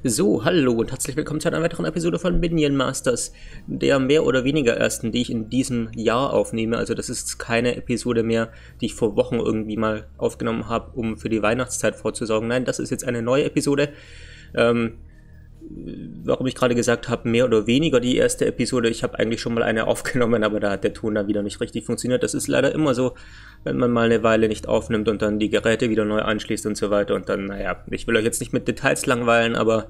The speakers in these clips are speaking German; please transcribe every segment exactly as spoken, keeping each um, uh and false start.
So, hallo und herzlich willkommen zu einer weiteren Episode von Minion Masters, der mehr oder weniger ersten, die ich in diesem Jahr aufnehme. Also das ist keine Episode mehr, die ich vor Wochen irgendwie mal aufgenommen habe, um für die Weihnachtszeit vorzusorgen. Nein, das ist jetzt eine neue Episode. Ähm, warum ich gerade gesagt habe, mehr oder weniger die erste Episode. Ich habe eigentlich schon mal eine aufgenommen, aber da hat der Ton dann wieder nicht richtig funktioniert. Das ist leider immer so, wenn man mal eine Weile nicht aufnimmt und dann die Geräte wieder neu anschließt und so weiter. Und dann, naja, ich will euch jetzt nicht mit Details langweilen, aber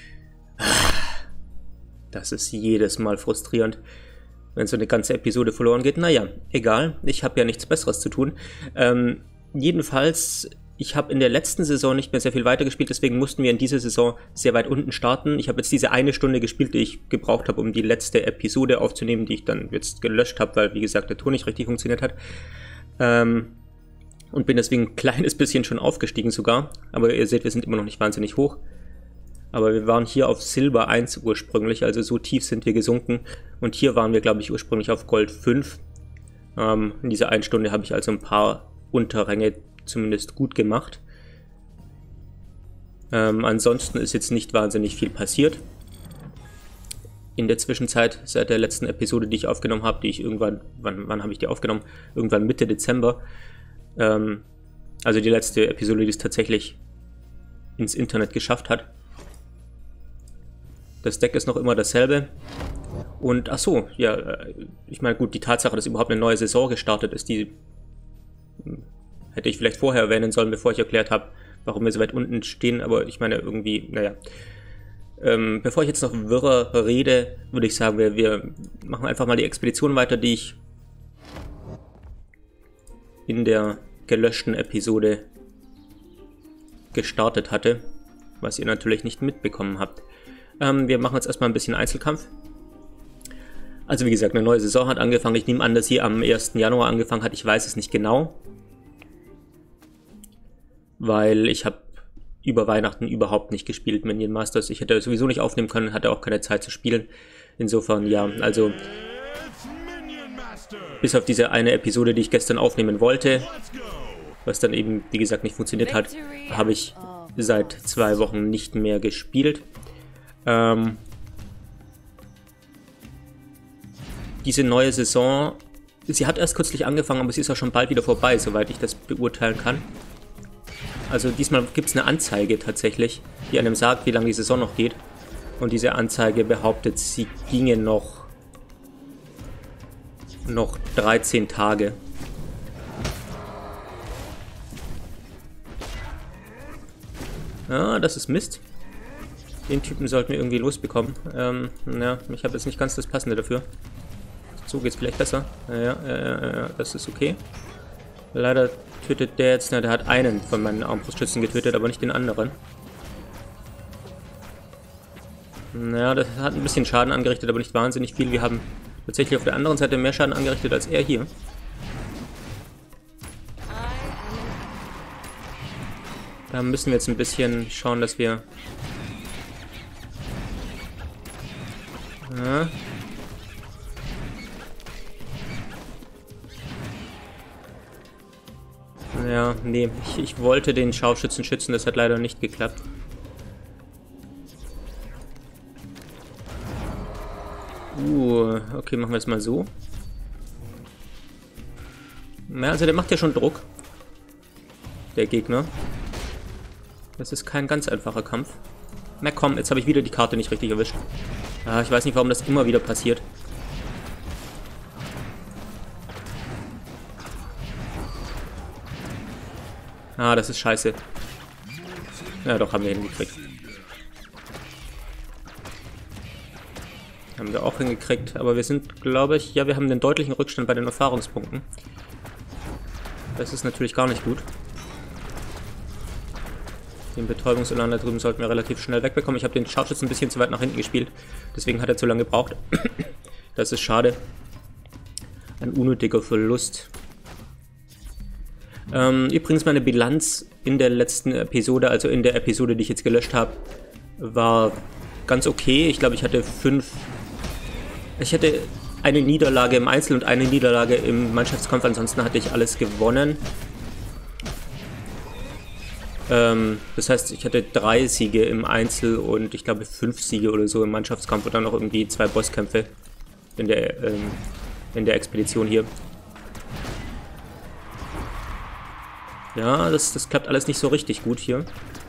das ist jedes Mal frustrierend, wenn so eine ganze Episode verloren geht. Naja, egal, ich habe ja nichts Besseres zu tun. Ähm, jedenfalls... Ich habe in der letzten Saison nicht mehr sehr viel weitergespielt, deswegen mussten wir in dieser Saison sehr weit unten starten. Ich habe jetzt diese eine Stunde gespielt, die ich gebraucht habe, um die letzte Episode aufzunehmen, die ich dann jetzt gelöscht habe, weil, wie gesagt, der Ton nicht richtig funktioniert hat. Ähm, und bin deswegen ein kleines bisschen schon aufgestiegen sogar. Aber ihr seht, wir sind immer noch nicht wahnsinnig hoch. Aber wir waren hier auf Silber eins ursprünglich, also so tief sind wir gesunken. Und hier waren wir, glaube ich, ursprünglich auf Gold fünf. Ähm, in dieser einen Stunde habe ich also ein paar Unterränge zumindest gut gemacht. Ähm, ansonsten ist jetzt nicht wahnsinnig viel passiert. In der Zwischenzeit, seit der letzten Episode, die ich aufgenommen habe, die ich irgendwann, wann, wann habe ich die aufgenommen? Irgendwann Mitte Dezember. Ähm, also die letzte Episode, die es tatsächlich ins Internet geschafft hat. Das Deck ist noch immer dasselbe. Und ach so, ja, ich meine gut, die Tatsache, dass überhaupt eine neue Saison gestartet ist, die hätte ich vielleicht vorher erwähnen sollen, bevor ich erklärt habe, warum wir so weit unten stehen, aber ich meine irgendwie, naja. Ähm, bevor ich jetzt noch wirrer rede, würde ich sagen, wir, wir machen einfach mal die Expedition weiter, die ich in der gelöschten Episode gestartet hatte, was ihr natürlich nicht mitbekommen habt. Ähm, wir machen jetzt erstmal ein bisschen Einzelkampf. Also wie gesagt, eine neue Saison hat angefangen. Ich nehme an, dass sie am ersten Januar angefangen hat. Ich weiß es nicht genau, weil ich habe über Weihnachten überhaupt nicht gespielt Minion Masters. Ich hätte sowieso nicht aufnehmen können, hatte auch keine Zeit zu spielen. Insofern, ja, also bis auf diese eine Episode, die ich gestern aufnehmen wollte, was dann eben, wie gesagt, nicht funktioniert hat, habe ich seit zwei Wochen nicht mehr gespielt. Ähm, diese neue Saison, sie hat erst kürzlich angefangen, aber sie ist ja schon bald wieder vorbei, soweit ich das beurteilen kann. Also diesmal gibt es eine Anzeige tatsächlich, die einem sagt, wie lange die Saison noch geht. Und diese Anzeige behauptet, sie ginge noch, noch dreizehn Tage. Ah, das ist Mist. Den Typen sollten wir irgendwie losbekommen. Ähm, ja, ich habe jetzt nicht ganz das Passende dafür. So geht's vielleicht besser. Ja, ja, ja, ja, das ist okay. Leider tötet der jetzt, na, der hat einen von meinen Armbrustschützen getötet, aber nicht den anderen. Naja, das hat ein bisschen Schaden angerichtet, aber nicht wahnsinnig viel. Wir haben tatsächlich auf der anderen Seite mehr Schaden angerichtet als er hier. Da müssen wir jetzt ein bisschen schauen, dass wir... Ja. Ja, nee, ich, ich wollte den Scharfschützen schützen, das hat leider nicht geklappt. Uh, okay, machen wir es mal so. Ja, also der macht ja schon Druck. Der Gegner. Das ist kein ganz einfacher Kampf. Na komm, jetzt habe ich wieder die Karte nicht richtig erwischt. Ah, ich weiß nicht, warum das immer wieder passiert. Ah, das ist scheiße. Ja, doch, haben wir hingekriegt. Haben wir auch hingekriegt, aber wir sind, glaube ich, ja, wir haben einen deutlichen Rückstand bei den Erfahrungspunkten. Das ist natürlich gar nicht gut. Den Betäubungselan da drüben sollten wir relativ schnell wegbekommen. Ich habe den Scharfschützen ein bisschen zu weit nach hinten gespielt, deswegen hat er zu lange gebraucht. Das ist schade. Ein unnötiger Verlust. Ähm, übrigens meine Bilanz in der letzten Episode, also in der Episode, die ich jetzt gelöscht habe, war ganz okay. Ich glaube, ich hatte fünf... Ich hatte eine Niederlage im Einzel und eine Niederlage im Mannschaftskampf, ansonsten hatte ich alles gewonnen. Ähm, das heißt, ich hatte drei Siege im Einzel und ich glaube fünf Siege oder so im Mannschaftskampf und dann noch irgendwie zwei Bosskämpfe in der, ähm, in der Expedition hier. Ja, das, das klappt alles nicht so richtig gut hier.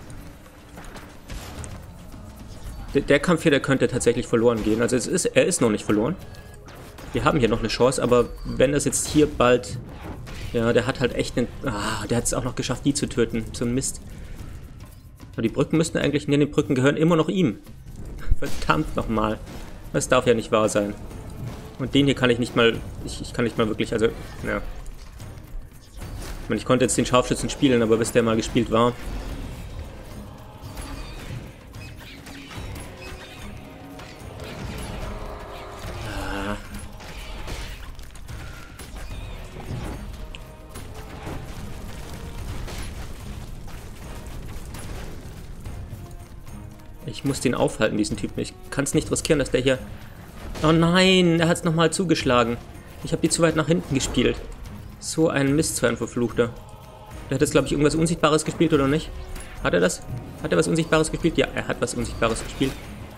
Der, der Kampf hier, der könnte tatsächlich verloren gehen. Also es ist, er ist noch nicht verloren. Wir haben hier noch eine Chance, aber wenn das jetzt hier bald... Ja, der hat halt echt einen... Ah, der hat es auch noch geschafft, die zu töten. So ein Mist. Aber die Brücken müssten eigentlich... Ne, die Brücken gehören immer noch ihm. Verdammt nochmal. Das darf ja nicht wahr sein. Und den hier kann ich nicht mal... Ich, ich kann nicht mal wirklich... Also, ja. Ich meine, ich konnte jetzt den Scharfschützen spielen, aber bis der mal gespielt war... Ich muss den aufhalten, diesen Typen. Ich kann es nicht riskieren, dass der hier... Oh nein, er hat es nochmal zugeschlagen. Ich habe die zu weit nach hinten gespielt. So ein Mist für ein Verfluchter. Der hat jetzt, glaube ich, irgendwas Unsichtbares gespielt, oder nicht? Hat er das? Hat er was Unsichtbares gespielt? Ja, er hat was Unsichtbares gespielt.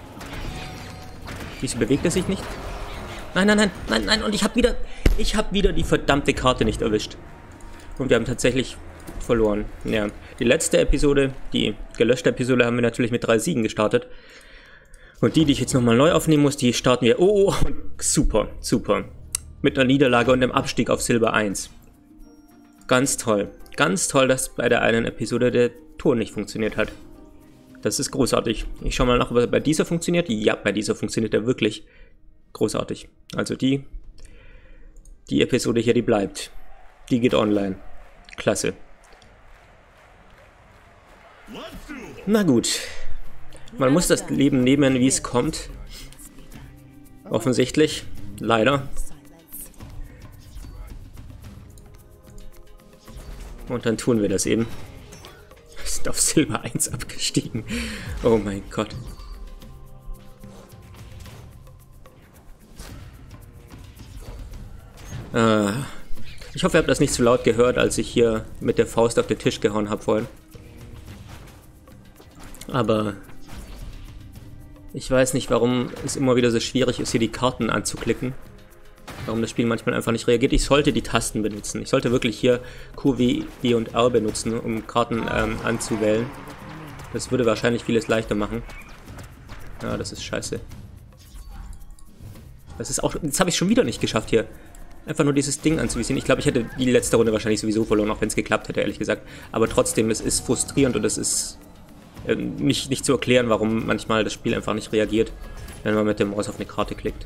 Wieso bewegt er sich nicht? Nein, nein, nein, nein, nein. Und ich habe wieder... Ich habe wieder die verdammte Karte nicht erwischt. Und wir haben tatsächlich... verloren. Ja, die letzte Episode, die gelöschte Episode, haben wir natürlich mit drei Siegen gestartet. Und die, die ich jetzt nochmal neu aufnehmen muss, die starten wir... Oh, oh, super, super. Mit einer Niederlage und dem Abstieg auf Silber eins. Ganz toll. Ganz toll, dass bei der einen Episode der Ton nicht funktioniert hat. Das ist großartig. Ich schaue mal nach, ob er bei dieser funktioniert. Ja, bei dieser funktioniert er wirklich großartig. Also die, die Episode hier, die bleibt. Die geht online. Klasse. Na gut. Man muss das Leben nehmen, wie es kommt. Offensichtlich. Leider. Und dann tun wir das eben. Wir sind auf Silber eins abgestiegen. Oh mein Gott. Äh, ich hoffe, ihr habt das nicht zu laut gehört, als ich hier mit der Faust auf den Tisch gehauen habe vorhin. Aber ich weiß nicht, warum es immer wieder so schwierig ist, hier die Karten anzuklicken. Warum das Spiel manchmal einfach nicht reagiert. Ich sollte die Tasten benutzen. Ich sollte wirklich hier Q, W, E und R benutzen, um Karten ähm, anzuwählen. Das würde wahrscheinlich vieles leichter machen. Ja, das ist scheiße. Das ist auch... Jetzt habe ich schon wieder nicht geschafft hier. Einfach nur dieses Ding anzuvisieren. Ich glaube, ich hätte die letzte Runde wahrscheinlich sowieso verloren, auch wenn es geklappt hätte, ehrlich gesagt. Aber trotzdem, es ist frustrierend und es ist äh, nicht, nicht zu erklären, warum manchmal das Spiel einfach nicht reagiert, wenn man mit dem Maus auf eine Karte klickt.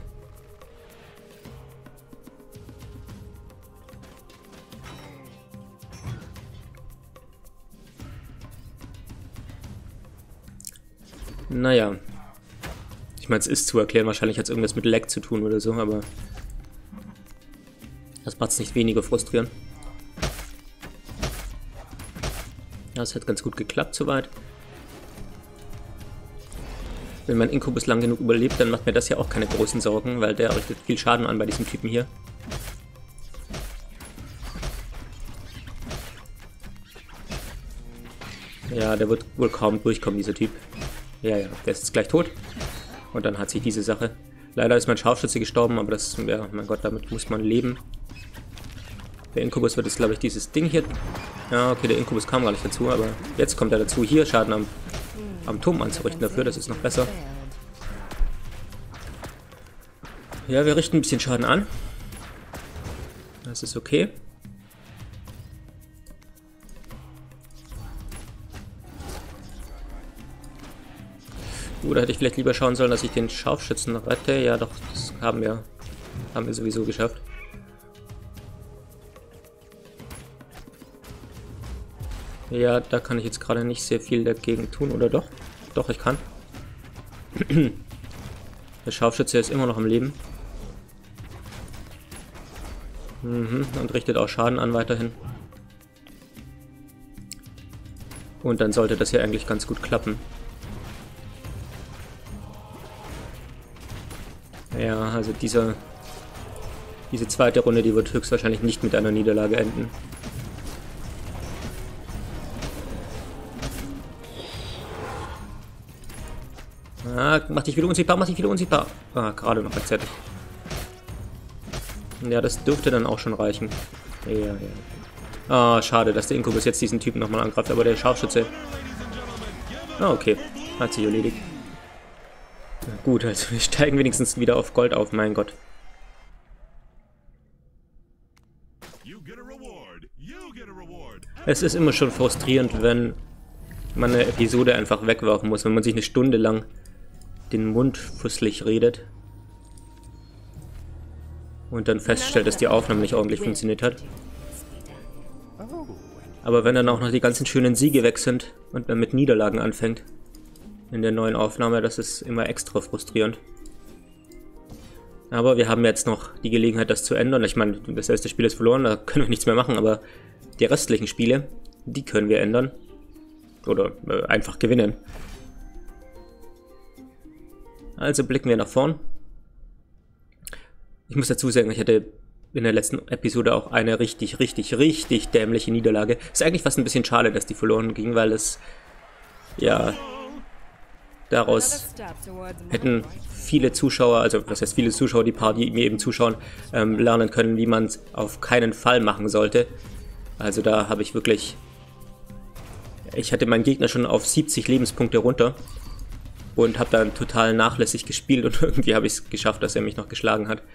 Naja. Ich meine, es ist zu erklären, wahrscheinlich hat es irgendwas mit Lag zu tun oder so, aber das macht es nicht weniger frustrierend. Ja, es hat ganz gut geklappt soweit. Wenn mein Inkubus lang genug überlebt, dann macht mir das ja auch keine großen Sorgen, weil der richtet viel Schaden an bei diesem Typen hier. Ja, der wird wohl kaum durchkommen, dieser Typ. Ja, ja, der ist jetzt gleich tot. Und dann hat sich diese Sache. Leider ist mein Scharfschütze gestorben, aber das, ja, mein Gott, damit muss man leben. Der Inkubus wird jetzt, glaube ich, dieses Ding hier... Ja, okay, der Inkubus kam gar nicht dazu, aber jetzt kommt er dazu, hier Schaden am, am Turm anzurichten dafür, das ist noch besser. Ja, wir richten ein bisschen Schaden an. Das ist okay. Oder hätte ich vielleicht lieber schauen sollen, dass ich den Scharfschützen rette? Ja, doch, das haben wir, haben wir sowieso geschafft. Ja, da kann ich jetzt gerade nicht sehr viel dagegen tun, oder doch? Doch, ich kann. Der Scharfschütze ist immer noch am Leben. Mhm, und richtet auch Schaden an weiterhin. Und dann sollte das ja eigentlich ganz gut klappen. Ja, also dieser, diese zweite Runde, die wird höchstwahrscheinlich nicht mit einer Niederlage enden. Ah, mach dich wieder unsichtbar, mach dich wieder unsichtbar. Ah, gerade noch rechtzeitig. Ja, das dürfte dann auch schon reichen. Ja, ja. Ah, schade, dass der Inkubus jetzt diesen Typen nochmal angreift, aber der Scharfschütze... Ah, okay. Hat sich erledigt. Na gut, also wir steigen wenigstens wieder auf Gold auf, mein Gott. Es ist immer schon frustrierend, wenn man eine Episode einfach wegwerfen muss, wenn man sich eine Stunde lang den Mund fusselig redet und dann feststellt, dass die Aufnahme nicht ordentlich funktioniert hat. Aber wenn dann auch noch die ganzen schönen Siege weg sind und man mit Niederlagen anfängt in der neuen Aufnahme, das ist immer extra frustrierend. Aber wir haben jetzt noch die Gelegenheit, das zu ändern. Ich meine, das erste Spiel ist verloren, da können wir nichts mehr machen, aber die restlichen Spiele, die können wir ändern. Oder äh, einfach gewinnen. Also blicken wir nach vorn. Ich muss dazu sagen, ich hatte in der letzten Episode auch eine richtig, richtig, richtig dämliche Niederlage. Ist eigentlich fast ein bisschen schade, dass die verloren ging, weil es, ja, daraus hätten viele Zuschauer, also was heißt viele Zuschauer, die paar, die mir eben zuschauen, ähm, lernen können, wie man es auf keinen Fall machen sollte. Also da habe ich wirklich, ich hatte meinen Gegner schon auf siebzig Lebenspunkte runter und habe dann total nachlässig gespielt und irgendwie habe ich es geschafft, dass er mich noch geschlagen hat.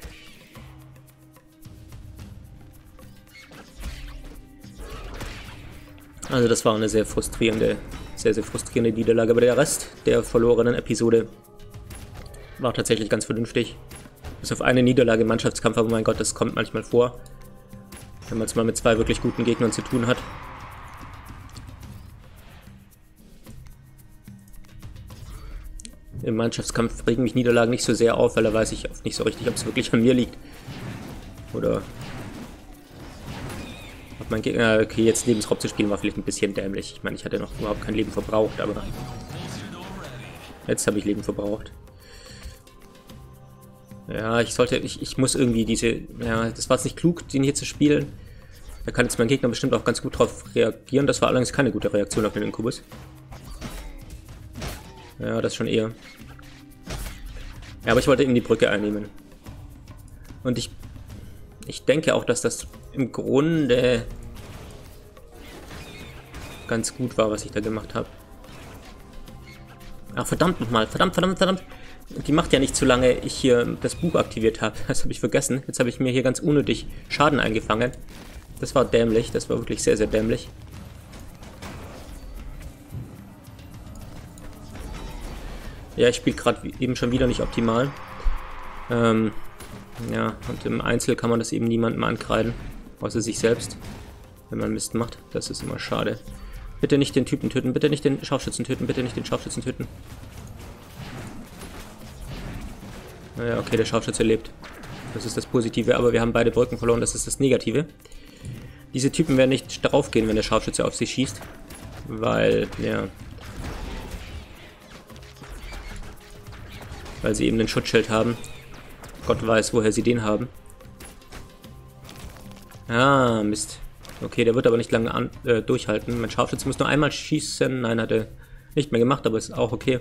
Also das war eine sehr frustrierende, sehr, sehr frustrierende Niederlage. Aber der Rest der verlorenen Episode war tatsächlich ganz vernünftig. Bis auf eine Niederlage im Mannschaftskampf, aber mein Gott, das kommt manchmal vor, wenn man es mal mit zwei wirklich guten Gegnern zu tun hat. Im Mannschaftskampf regen mich Niederlagen nicht so sehr auf, weil da weiß ich oft nicht so richtig, ob es wirklich an mir liegt. Oder ob mein Gegner... Okay, jetzt Lebensraub zu spielen war vielleicht ein bisschen dämlich. Ich meine, ich hatte noch überhaupt kein Leben verbraucht, aber... Jetzt habe ich Leben verbraucht. Ja, ich sollte... Ich, ich muss irgendwie diese... Ja, das war jetzt nicht klug, den hier zu spielen. Da kann jetzt mein Gegner bestimmt auch ganz gut drauf reagieren. Das war allerdings keine gute Reaktion auf den Inkubus. Ja, das schon eher. Ja, aber ich wollte eben die Brücke einnehmen. Und ich... Ich denke auch, dass das im Grunde ganz gut war, was ich da gemacht habe. Ach, verdammt nochmal. Verdammt, verdammt, verdammt. Die macht ja nicht so lange ich hier das Buch aktiviert habe. Das habe ich vergessen. Jetzt habe ich mir hier ganz unnötig Schaden eingefangen. Das war dämlich. Das war wirklich sehr, sehr dämlich. Ja, ich spiele gerade eben schon wieder nicht optimal. Ähm... Ja, und im Einzel kann man das eben niemandem ankreiden, außer sich selbst, wenn man Mist macht. Das ist immer schade. Bitte nicht den Typen töten, bitte nicht den Scharfschützen töten, bitte nicht den Scharfschützen töten. Naja, okay, der Scharfschütze lebt. Das ist das Positive, aber wir haben beide Brücken verloren, das ist das Negative. Diese Typen werden nicht darauf gehen, wenn der Scharfschütze auf sie schießt, weil, ja... Weil sie eben ein Schutzschild haben. Gott weiß, woher sie den haben. Ah, Mist. Okay, der wird aber nicht lange an, äh, durchhalten. Mein Scharfschütze muss nur einmal schießen. Nein, hat er nicht mehr gemacht, aber ist auch okay.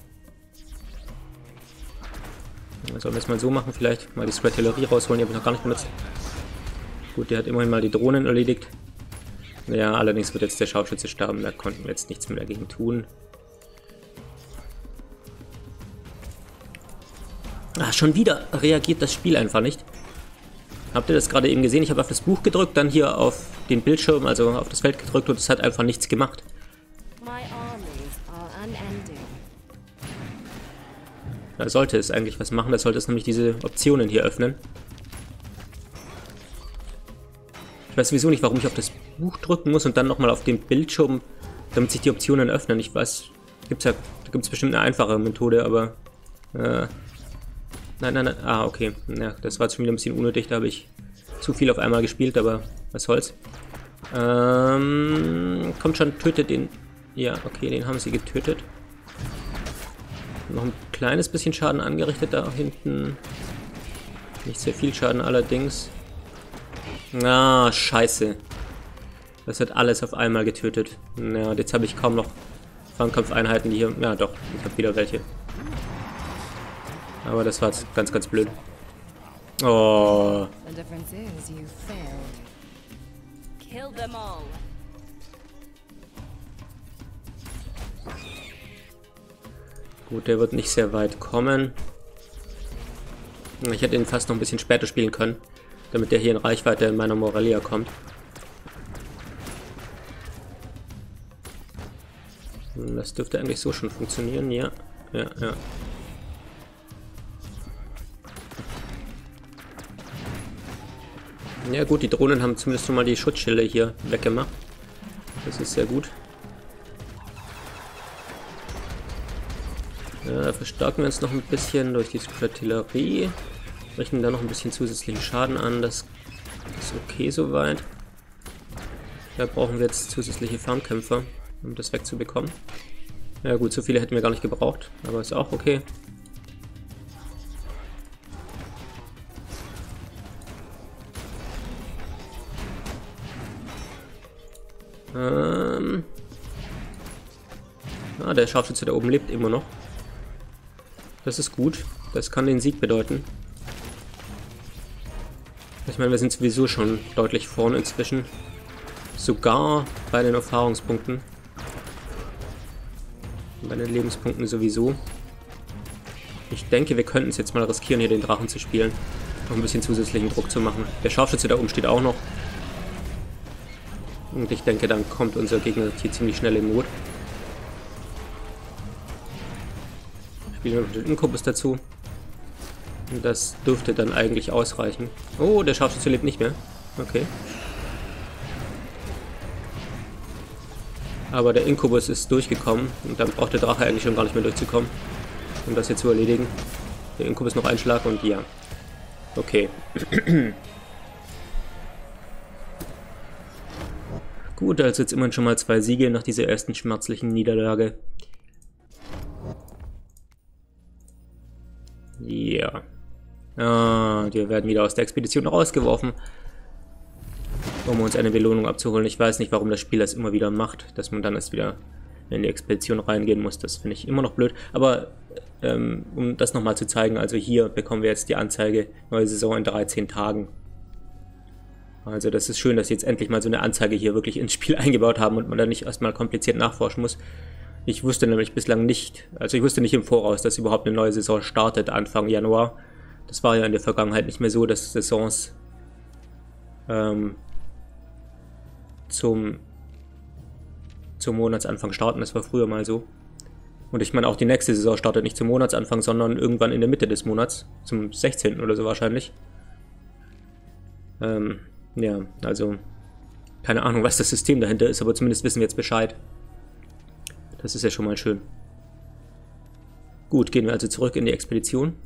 Sollen wir es mal so machen vielleicht? Mal die Stratillerie rausholen, die habe ich noch gar nicht benutzt. Gut, der hat immerhin mal die Drohnen erledigt. Ja, allerdings wird jetzt der Scharfschütze sterben. Da konnten wir jetzt nichts mehr dagegen tun. Ah, schon wieder reagiert das Spiel einfach nicht. Habt ihr das gerade eben gesehen? Ich habe auf das Buch gedrückt, dann hier auf den Bildschirm, also auf das Feld gedrückt und es hat einfach nichts gemacht. Da sollte es eigentlich was machen, da sollte es nämlich diese Optionen hier öffnen. Ich weiß sowieso nicht, warum ich auf das Buch drücken muss und dann nochmal auf den Bildschirm, damit sich die Optionen öffnen. Ich weiß, gibt's ja, da gibt es bestimmt eine einfache Methode, aber... Äh, Nein, nein, nein. Ah, okay. Ja, das war jetzt schon wieder ein bisschen unnötig. Da habe ich zu viel auf einmal gespielt, aber was soll's. Ähm, kommt schon, tötet den. Ja, okay, den haben sie getötet. Noch ein kleines bisschen Schaden angerichtet da hinten. Nicht sehr viel Schaden allerdings. Ah, scheiße. Das hat alles auf einmal getötet. Ja, und jetzt habe ich kaum noch Fernkampfeinheiten, die hier... Ja, doch, ich habe wieder welche. Aber das war jetzt ganz, ganz blöd. Oh. Gut, der wird nicht sehr weit kommen. Ich hätte ihn fast noch ein bisschen später spielen können, damit der hier in Reichweite in meiner Morelia kommt. Das dürfte eigentlich so schon funktionieren, ja. Ja, ja. Ja gut, die Drohnen haben zumindest schon mal die Schutzschilde hier weggemacht. Das ist sehr gut. Ja, verstärken wir uns noch ein bisschen durch die Artillerie. Richten da noch ein bisschen zusätzlichen Schaden an. Das ist okay soweit. Da brauchen wir jetzt zusätzliche Fernkämpfer, um das wegzubekommen. Ja gut, so viele hätten wir gar nicht gebraucht, aber ist auch okay. Ähm ah, der Scharfschütze da oben lebt immer noch. Das ist gut. Das kann den Sieg bedeuten. Ich meine, wir sind sowieso schon deutlich vorne inzwischen. Sogar bei den Erfahrungspunkten. Bei den Lebenspunkten sowieso. Ich denke, wir könnten es jetzt mal riskieren, hier den Drachen zu spielen. Noch ein bisschen zusätzlichen Druck zu machen. Der Scharfschütze da oben steht auch noch. Und ich denke, dann kommt unser Gegner hier ziemlich schnell in Not. Spielen wir noch den Inkubus dazu. Und das dürfte dann eigentlich ausreichen. Oh, der Scharfschütze lebt nicht mehr. Okay. Aber der Inkubus ist durchgekommen. Und dann braucht der Drache eigentlich schon gar nicht mehr durchzukommen. Um das hier zu erledigen. Der Inkubus noch ein Schlag und ja. Okay. Gut, also jetzt immerhin schon mal zwei Siege nach dieser ersten schmerzlichen Niederlage. Ja. Ah, wir werden wieder aus der Expedition rausgeworfen, um uns eine Belohnung abzuholen. Ich weiß nicht, warum das Spiel das immer wieder macht, dass man dann erst wieder in die Expedition reingehen muss. Das finde ich immer noch blöd. Aber ähm, um das nochmal zu zeigen, also hier bekommen wir jetzt die Anzeige, neue Saison in dreizehn Tagen. Also das ist schön, dass sie jetzt endlich mal so eine Anzeige hier wirklich ins Spiel eingebaut haben und man da nicht erstmal kompliziert nachforschen muss. Ich wusste nämlich bislang nicht, also ich wusste nicht im Voraus, dass überhaupt eine neue Saison startet Anfang Januar. Das war ja in der Vergangenheit nicht mehr so, dass Saisons ähm, zum, zum Monatsanfang starten. Das war früher mal so. Und ich meine, auch die nächste Saison startet nicht zum Monatsanfang, sondern irgendwann in der Mitte des Monats, zum sechzehnten oder so wahrscheinlich. Ähm, ja, also keine Ahnung, was das System dahinter ist, aber zumindest wissen wir jetzt Bescheid. Das ist ja schon mal schön. Gut, gehen wir also zurück in die Expedition.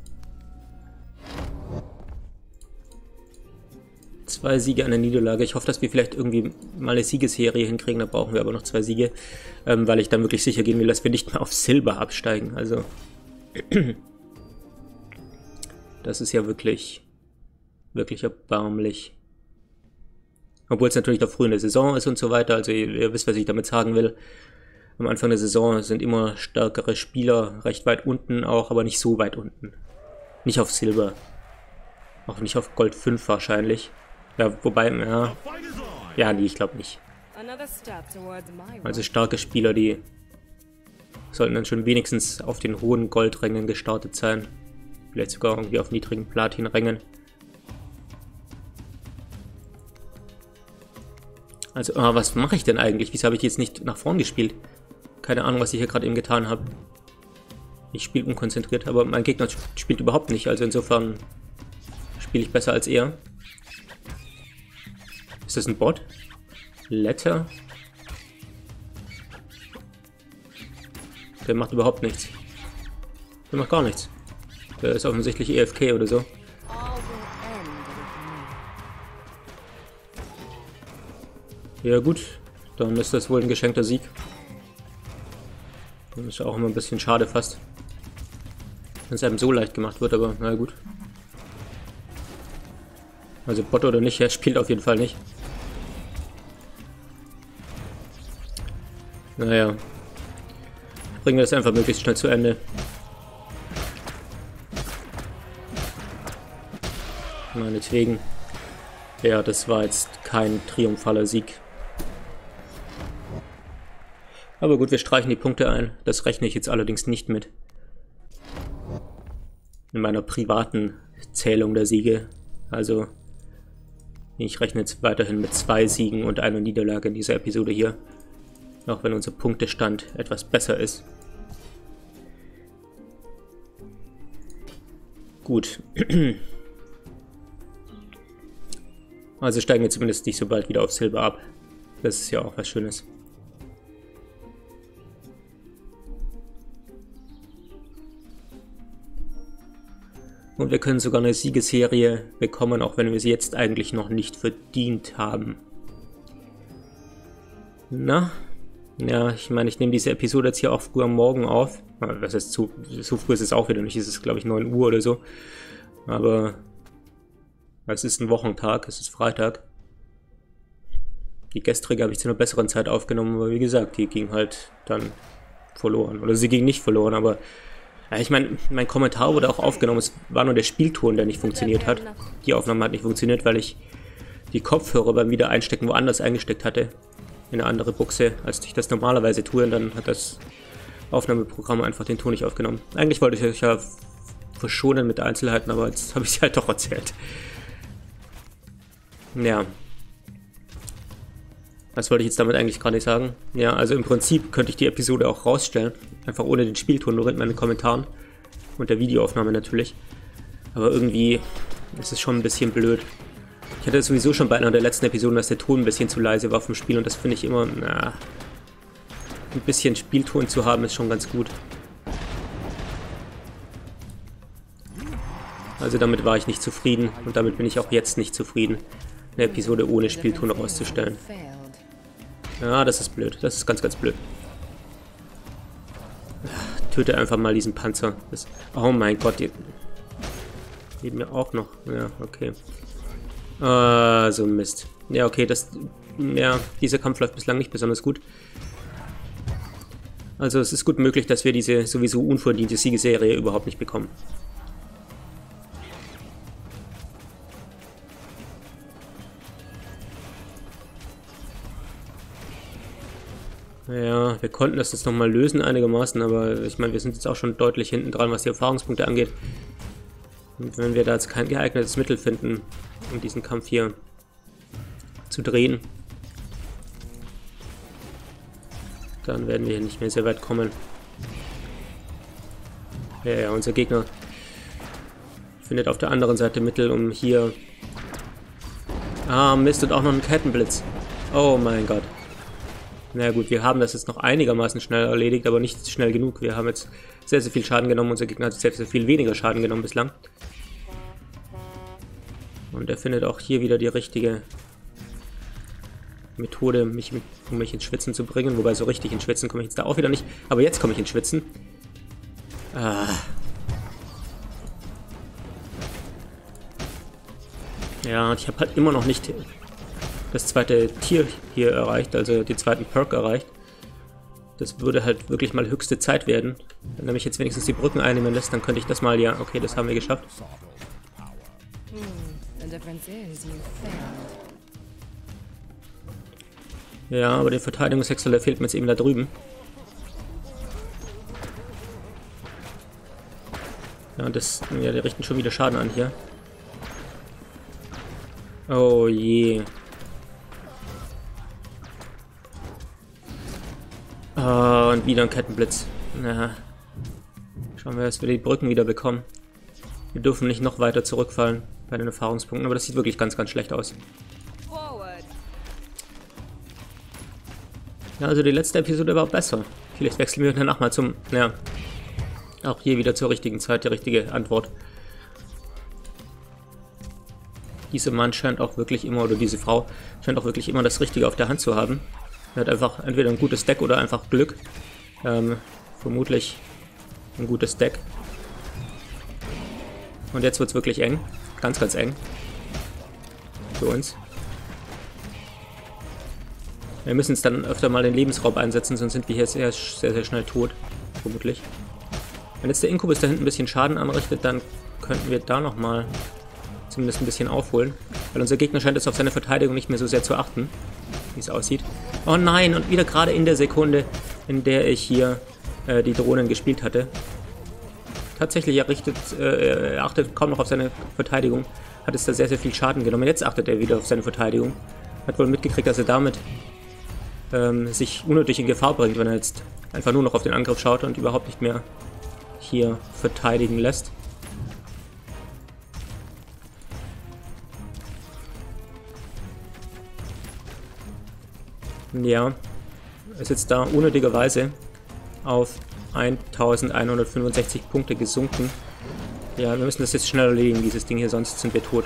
Zwei Siege an der Niederlage. Ich hoffe, dass wir vielleicht irgendwie mal eine Siegesserie hinkriegen. Da brauchen wir aber noch zwei Siege, ähm, weil ich dann wirklich sicher gehen will, dass wir nicht mehr auf Silber absteigen. Also das ist ja wirklich, wirklich erbärmlich. Obwohl es natürlich noch früh in der Saison ist und so weiter. Also ihr, ihr wisst, was ich damit sagen will. Am Anfang der Saison sind immer stärkere Spieler recht weit unten auch, aber nicht so weit unten. Nicht auf Silber. Auch nicht auf Gold fünf wahrscheinlich. Ja, wobei, ja. Ja, nee, ich glaube nicht. Also starke Spieler, die sollten dann schon wenigstens auf den hohen Goldrängen gestartet sein. Vielleicht sogar irgendwie auf niedrigen Platinrängen. Also, ah, was mache ich denn eigentlich? Wieso habe ich jetzt nicht nach vorn gespielt? Keine Ahnung, was ich hier gerade eben getan habe. Ich spiele unkonzentriert, aber mein Gegner spielt überhaupt nicht. Also insofern spiele ich besser als er. Ist das ein Bot? Letter? Der macht überhaupt nichts. Der macht gar nichts. Der ist offensichtlich E F K oder so. Ja gut, dann ist das wohl ein geschenkter Sieg. Das ist auch immer ein bisschen schade fast, wenn es einem so leicht gemacht wird, aber na gut. Also Bot oder nicht, er spielt auf jeden Fall nicht. Naja. Bringen wir das einfach möglichst schnell zu Ende. Meinetwegen. Ja, das war jetzt kein triumphaler Sieg. Aber gut, wir streichen die Punkte ein. Das rechne ich jetzt allerdings nicht mit. In meiner privaten Zählung der Siege. Also, ich rechne jetzt weiterhin mit zwei Siegen und einer Niederlage in dieser Episode hier. Auch wenn unser Punktestand etwas besser ist. Gut. Also steigen wir zumindest nicht so bald wieder auf Silber ab. Das ist ja auch was Schönes. Und wir können sogar eine Siegesserie bekommen, auch wenn wir sie jetzt eigentlich noch nicht verdient haben. Na? Ja, ich meine, ich nehme diese Episode jetzt hier auch früh am Morgen auf. Was heißt, so, so früh ist es auch wieder nicht. Es ist, glaube ich, neun Uhr oder so. Aber es ist ein Wochentag, es ist Freitag. Die gestrige habe ich zu einer besseren Zeit aufgenommen, aber wie gesagt, die ging halt dann verloren. Oder sie ging nicht verloren, aber ja, ich meine, mein Kommentar wurde auch aufgenommen. Es war nur der Spielton, der nicht funktioniert hat. Die Aufnahme hat nicht funktioniert, weil ich die Kopfhörer beim Wiedereinstecken woanders eingesteckt hatte. In eine andere Buchse, als ich das normalerweise tue. Und dann hat das Aufnahmeprogramm einfach den Ton nicht aufgenommen. Eigentlich wollte ich euch ja verschonen mit Einzelheiten, aber jetzt habe ich es halt doch erzählt. Ja. Was wollte ich jetzt damit eigentlich gerade sagen? Ja, also im Prinzip könnte ich die Episode auch rausstellen. Einfach ohne den Spielton, nur mit meinen Kommentaren. Und der Videoaufnahme natürlich. Aber irgendwie ist es schon ein bisschen blöd. Ich hatte sowieso schon bei einer der letzten Episoden, dass der Ton ein bisschen zu leise war vom Spiel. Und das finde ich immer, na, ein bisschen Spielton zu haben ist schon ganz gut. Also damit war ich nicht zufrieden. Und damit bin ich auch jetzt nicht zufrieden, eine Episode ohne Spielton rauszustellen. Ja, das ist blöd. Das ist ganz, ganz blöd. Töte einfach mal diesen Panzer. Das, oh mein Gott, die leben ja auch noch. Ja, okay. Ah, so ein Mist. Ja, okay, das... Ja, dieser Kampf läuft bislang nicht besonders gut. Also es ist gut möglich, dass wir diese sowieso unverdiente Siegesserie überhaupt nicht bekommen. Ja, wir konnten das jetzt nochmal lösen einigermaßen, aber ich meine, wir sind jetzt auch schon deutlich hinten dran, was die Erfahrungspunkte angeht. Und wenn wir da jetzt kein geeignetes Mittel finden, um diesen Kampf hier zu drehen, dann werden wir hier nicht mehr sehr weit kommen. Ja, ja, unser Gegner findet auf der anderen Seite Mittel, um hier... Ah, Mist, und auch noch einen Kettenblitz. Oh mein Gott. Na gut, wir haben das jetzt noch einigermaßen schnell erledigt, aber nicht schnell genug. Wir haben jetzt sehr, sehr viel Schaden genommen. Unser Gegner hat sehr, sehr viel weniger Schaden genommen bislang. Und er findet auch hier wieder die richtige Methode, mich, um mich ins Schwitzen zu bringen. Wobei so richtig ins Schwitzen komme ich jetzt da auch wieder nicht. Aber jetzt komme ich ins Schwitzen. Ah. Ja, und ich habe halt immer noch nicht das zweite Tier hier erreicht, also den zweiten Perk erreicht. Das würde halt wirklich mal höchste Zeit werden. Wenn er mich jetzt wenigstens die Brücken einnehmen lässt, dann könnte ich das mal, ja, okay, das haben wir geschafft. Ja, aber der Verteidigungswechsel, der fehlt mir jetzt eben da drüben. Ja, das, ja, die richten schon wieder Schaden an hier. Oh je. Oh, und wieder ein Kettenblitz. Na, schauen wir, dass wir die Brücken wieder bekommen. Wir dürfen nicht noch weiter zurückfallen bei den Erfahrungspunkten, aber das sieht wirklich ganz, ganz schlecht aus. Ja, also die letzte Episode war besser. Vielleicht wechseln wir danach mal zum... Ja, auch hier wieder zur richtigen Zeit die richtige Antwort. Dieser Mann scheint auch wirklich immer, oder diese Frau, scheint auch wirklich immer das Richtige auf der Hand zu haben. Er hat einfach entweder ein gutes Deck oder einfach Glück. Ähm, vermutlich ein gutes Deck. Und jetzt wird es wirklich eng. Ganz, ganz eng. Für uns. Wir müssen es dann öfter mal den Lebensraub einsetzen, sonst sind wir hier sehr, sehr, sehr schnell tot. Vermutlich. Wenn jetzt der Inkubus da hinten ein bisschen Schaden anrichtet, dann könnten wir da nochmal zumindest ein bisschen aufholen. Weil unser Gegner scheint jetzt auf seine Verteidigung nicht mehr so sehr zu achten, wie es aussieht. Oh nein, und wieder gerade in der Sekunde, in der ich hier äh, die Drohnen gespielt hatte. Tatsächlich er richtet, äh, er achtet kaum noch auf seine Verteidigung. Hat es da sehr, sehr viel Schaden genommen. Jetzt achtet er wieder auf seine Verteidigung. Hat wohl mitgekriegt, dass er damit ähm, sich unnötig in Gefahr bringt, wenn er jetzt einfach nur noch auf den Angriff schaut und überhaupt nicht mehr hier verteidigen lässt. Ja, er ist jetzt da unnötigerweise auf eintausendeinhundertfünfundsechzig Punkte gesunken. Ja, wir müssen das jetzt schnell erledigen, dieses Ding hier, sonst sind wir tot.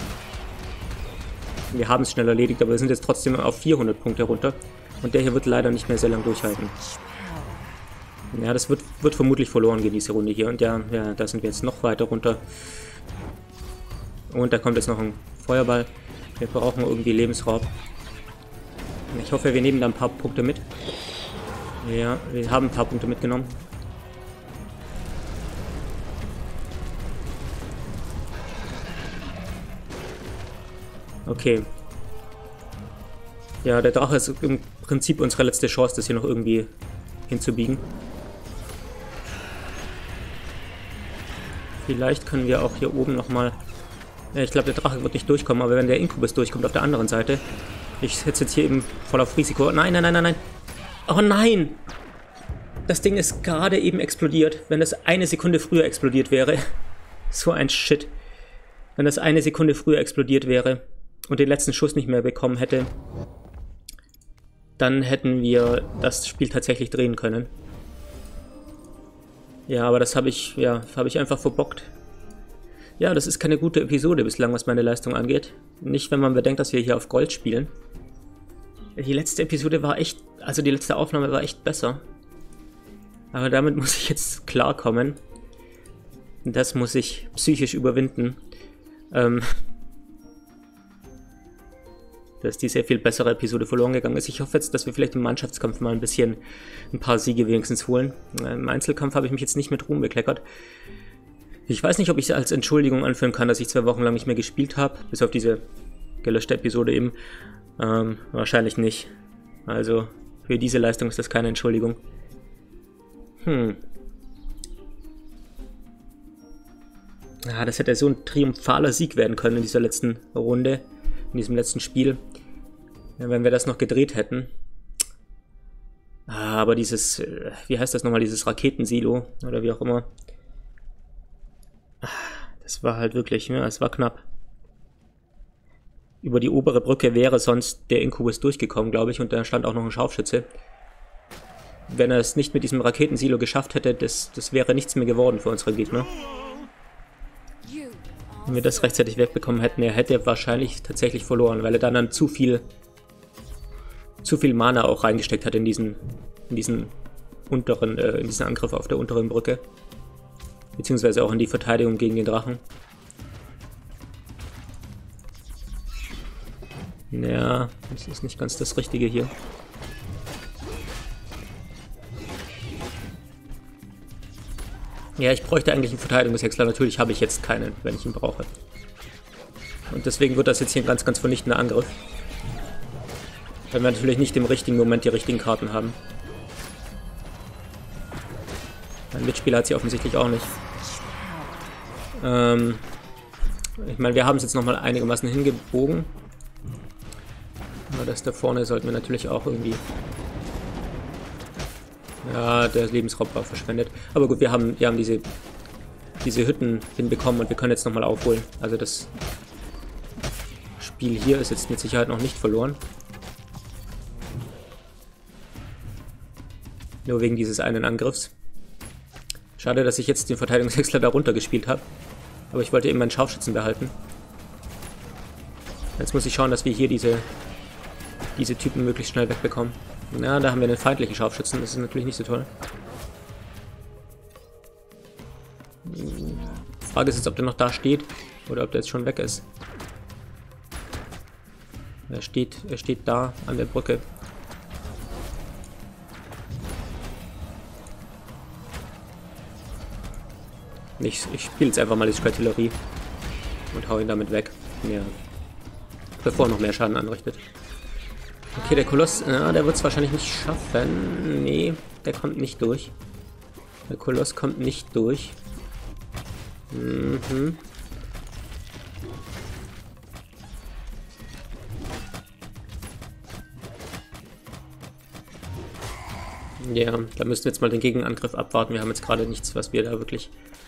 Wir haben es schnell erledigt, aber wir sind jetzt trotzdem auf vierhundert Punkte runter. Und der hier wird leider nicht mehr sehr lang durchhalten. Ja, das wird, wird vermutlich verloren gehen, diese Runde hier. Und ja, ja, da sind wir jetzt noch weiter runter. Und da kommt jetzt noch ein Feuerball. Wir brauchen irgendwie Lebensraub. Ich hoffe, wir nehmen da ein paar Punkte mit. Ja, wir haben ein paar Punkte mitgenommen. Okay. Ja, der Drache ist im Prinzip unsere letzte Chance, das hier noch irgendwie hinzubiegen. Vielleicht können wir auch hier oben nochmal... Ja, ich glaube, der Drache wird nicht durchkommen, aber wenn der Inkubus durchkommt auf der anderen Seite... Ich setze jetzt hier eben voll auf Risiko. Nein, nein, nein, nein, nein. Oh nein! Das Ding ist gerade eben explodiert. Wenn das eine Sekunde früher explodiert wäre. So ein Shit. Wenn das eine Sekunde früher explodiert wäre und den letzten Schuss nicht mehr bekommen hätte, dann hätten wir das Spiel tatsächlich drehen können. Ja, aber das habe ich, ja, habe ich einfach verbockt. Ja, das ist keine gute Episode bislang, was meine Leistung angeht. Nicht, wenn man bedenkt, dass wir hier auf Gold spielen. Die letzte Episode war echt, also die letzte Aufnahme war echt besser. Aber damit muss ich jetzt klarkommen. Das muss ich psychisch überwinden. Ähm, dass die sehr viel bessere Episode verloren gegangen ist. Ich hoffe jetzt, dass wir vielleicht im Mannschaftskampf mal ein bisschen ein paar Siege wenigstens holen. Im Einzelkampf habe ich mich jetzt nicht mit Ruhm bekleckert. Ich weiß nicht, ob ich es als Entschuldigung anführen kann, dass ich zwei Wochen lang nicht mehr gespielt habe, bis auf diese gelöschte Episode eben. Ähm, wahrscheinlich nicht. Also, für diese Leistung ist das keine Entschuldigung. Hm. Ja, das hätte so ein triumphaler Sieg werden können in dieser letzten Runde, in diesem letzten Spiel. Ja, wenn wir das noch gedreht hätten. Ah, aber dieses, wie heißt das nochmal, dieses Raketensilo oder wie auch immer. Das war halt wirklich, ja, es war knapp. Über die obere Brücke wäre sonst der Inkubus durchgekommen, glaube ich, und da stand auch noch ein Scharfschütze. Wenn er es nicht mit diesem Raketensilo geschafft hätte, das, das wäre nichts mehr geworden für unsere Gegner. Wenn wir das rechtzeitig wegbekommen hätten, er hätte wahrscheinlich tatsächlich verloren, weil er dann, dann zu viel zu viel Mana auch reingesteckt hat in diesen in diesen unteren, äh, in diesen Angriff auf der unteren Brücke. Beziehungsweise auch in die Verteidigung gegen den Drachen. Ja, das ist nicht ganz das Richtige hier. Ja, ich bräuchte eigentlich einen Verteidigungshexler. Natürlich habe ich jetzt keinen, wenn ich ihn brauche. Und deswegen wird das jetzt hier ein ganz, ganz vernichtender Angriff. Weil wir natürlich nicht im richtigen Moment die richtigen Karten haben. Mein Mitspieler hat sie offensichtlich auch nicht. Ähm, ich meine, wir haben es jetzt nochmal einigermaßen hingebogen. Aber das da vorne sollten wir natürlich auch irgendwie... Ja, der Lebensraub war verschwendet. Aber gut, wir haben, wir haben diese, diese Hütten hinbekommen und wir können jetzt nochmal aufholen. Also das Spiel hier ist jetzt mit Sicherheit noch nicht verloren. Nur wegen dieses einen Angriffs. Schade, dass ich jetzt den Verteidigungshexler da runter gespielt habe. Aber ich wollte eben meinen Scharfschützen behalten. Jetzt muss ich schauen, dass wir hier diese, diese Typen möglichst schnell wegbekommen. Ja, da haben wir einen feindlichen Scharfschützen. Das ist natürlich nicht so toll. Die Frage ist jetzt, ob der noch da steht oder ob der jetzt schon weg ist. Er steht, er steht da an der Brücke. Ich, ich spiele jetzt einfach mal die Artillerie. Und hau ihn damit weg. Ja. Bevor er noch mehr Schaden anrichtet. Okay, der Koloss, ja, der wird es wahrscheinlich nicht schaffen. Nee, der kommt nicht durch. Der Koloss kommt nicht durch. Mhm. Ja, da müssen wir jetzt mal den Gegenangriff abwarten. Wir haben jetzt gerade nichts, was wir da wirklich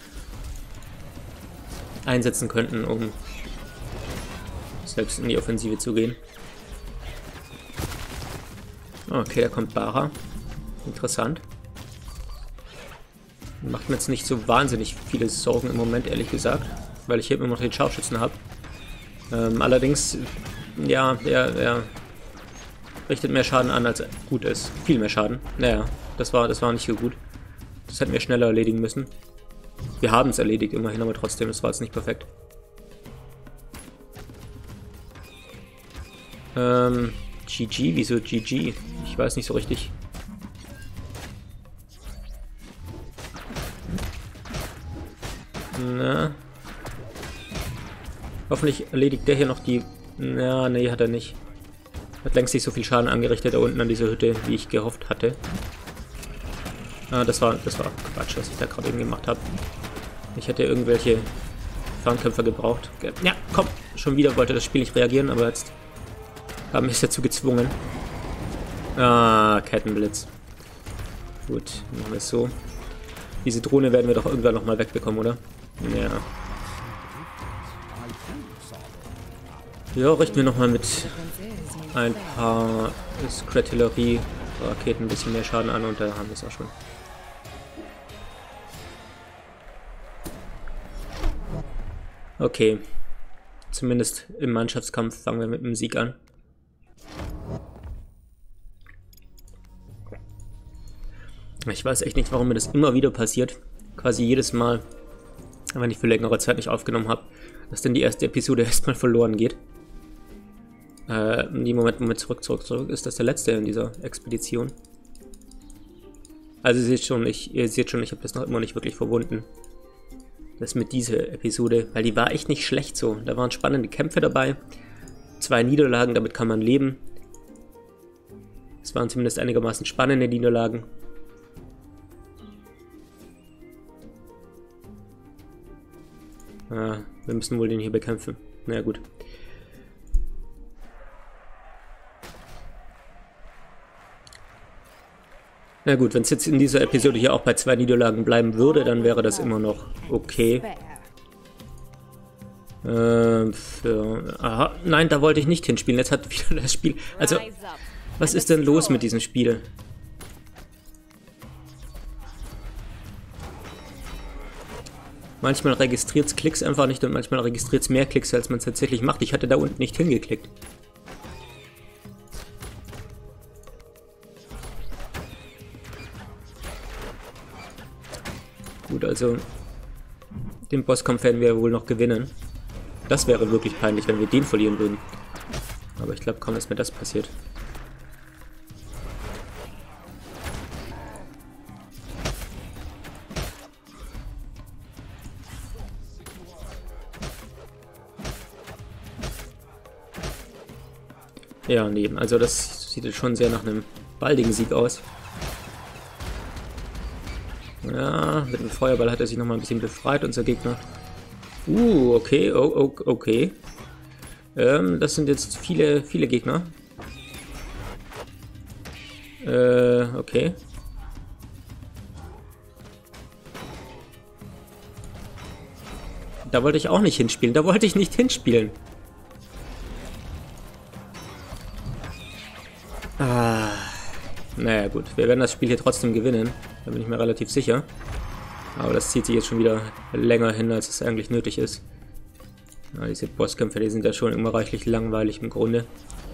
einsetzen könnten, um selbst in die Offensive zu gehen. Okay, da kommt Bara. Interessant. Macht mir jetzt nicht so wahnsinnig viele Sorgen im Moment, ehrlich gesagt, weil ich hier immer noch den Scharfschützen habe. Ähm, allerdings, ja, er, er richtet mehr Schaden an, als gut ist. Viel mehr Schaden. Naja, das war, das war nicht so gut. Das hätten wir schneller erledigen müssen. Wir haben es erledigt, immerhin, aber trotzdem, das war jetzt nicht perfekt. Ähm, G G, wieso G G? Ich weiß nicht so richtig. Na. Hoffentlich erledigt der hier noch die... Na, nee, hat er nicht. Hat längst nicht so viel Schaden angerichtet da unten an dieser Hütte, wie ich gehofft hatte. Ah, das war, das war Quatsch, was ich da gerade eben gemacht habe. Ich hätte irgendwelche Fernkämpfer gebraucht. Ja, komm, schon wieder wollte das Spiel nicht reagieren, aber jetzt haben wir es dazu gezwungen. Ah, Kettenblitz. Gut, machen wir es so. Diese Drohne werden wir doch irgendwann nochmal wegbekommen, oder? Ja. Ja, richten wir nochmal mit ein paar Skratillerie-Raketen ein bisschen mehr Schaden an und da haben wir es auch schon. Okay. Zumindest im Mannschaftskampf fangen wir mit dem Sieg an. Ich weiß echt nicht, warum mir das immer wieder passiert. Quasi jedes Mal, wenn ich für längere Zeit nicht aufgenommen habe, dass dann die erste Episode erstmal verloren geht. Äh, in dem Moment, Moment zurück, zurück, zurück, ist das der letzte in dieser Expedition. Also ihr seht schon, ich, ihr seht schon, ich habe das noch immer nicht wirklich verwunden. Das mit dieser Episode, weil die war echt nicht schlecht so. Da waren spannende Kämpfe dabei. Zwei Niederlagen, damit kann man leben. Es waren zumindest einigermaßen spannende Niederlagen. Ah, wir müssen wohl den hier bekämpfen. Na ja, gut. Na gut, wenn es jetzt in dieser Episode hier auch bei zwei Niederlagen bleiben würde, dann wäre das immer noch okay. Äh, für, aha, nein, da wollte ich nicht hinspielen. Jetzt hat wieder das Spiel... Also, was ist denn los mit diesem Spiel? Manchmal registriert es Klicks einfach nicht und manchmal registriert es mehr Klicks, als man es tatsächlich macht. Ich hatte da unten nicht hingeklickt. Gut, also den Bosskampf werden wir wohl noch gewinnen. Das wäre wirklich peinlich, wenn wir den verlieren würden. Aber ich glaube kaum, dass mir das passiert. Ja, nee, also das sieht jetzt schon sehr nach einem baldigen Sieg aus. Ja, mit dem Feuerball hat er sich nochmal ein bisschen befreit, unser Gegner. Uh, okay, oh, oh, okay. Ähm, das sind jetzt viele, viele Gegner. Äh, okay. Da wollte ich auch nicht hinspielen, da wollte ich nicht hinspielen. Ah, naja gut, wir werden das Spiel hier trotzdem gewinnen, da bin ich mir relativ sicher. Aber das zieht sich jetzt schon wieder länger hin, als es eigentlich nötig ist. Ja, diese Bosskämpfe, die sind ja schon immer reichlich langweilig im Grunde.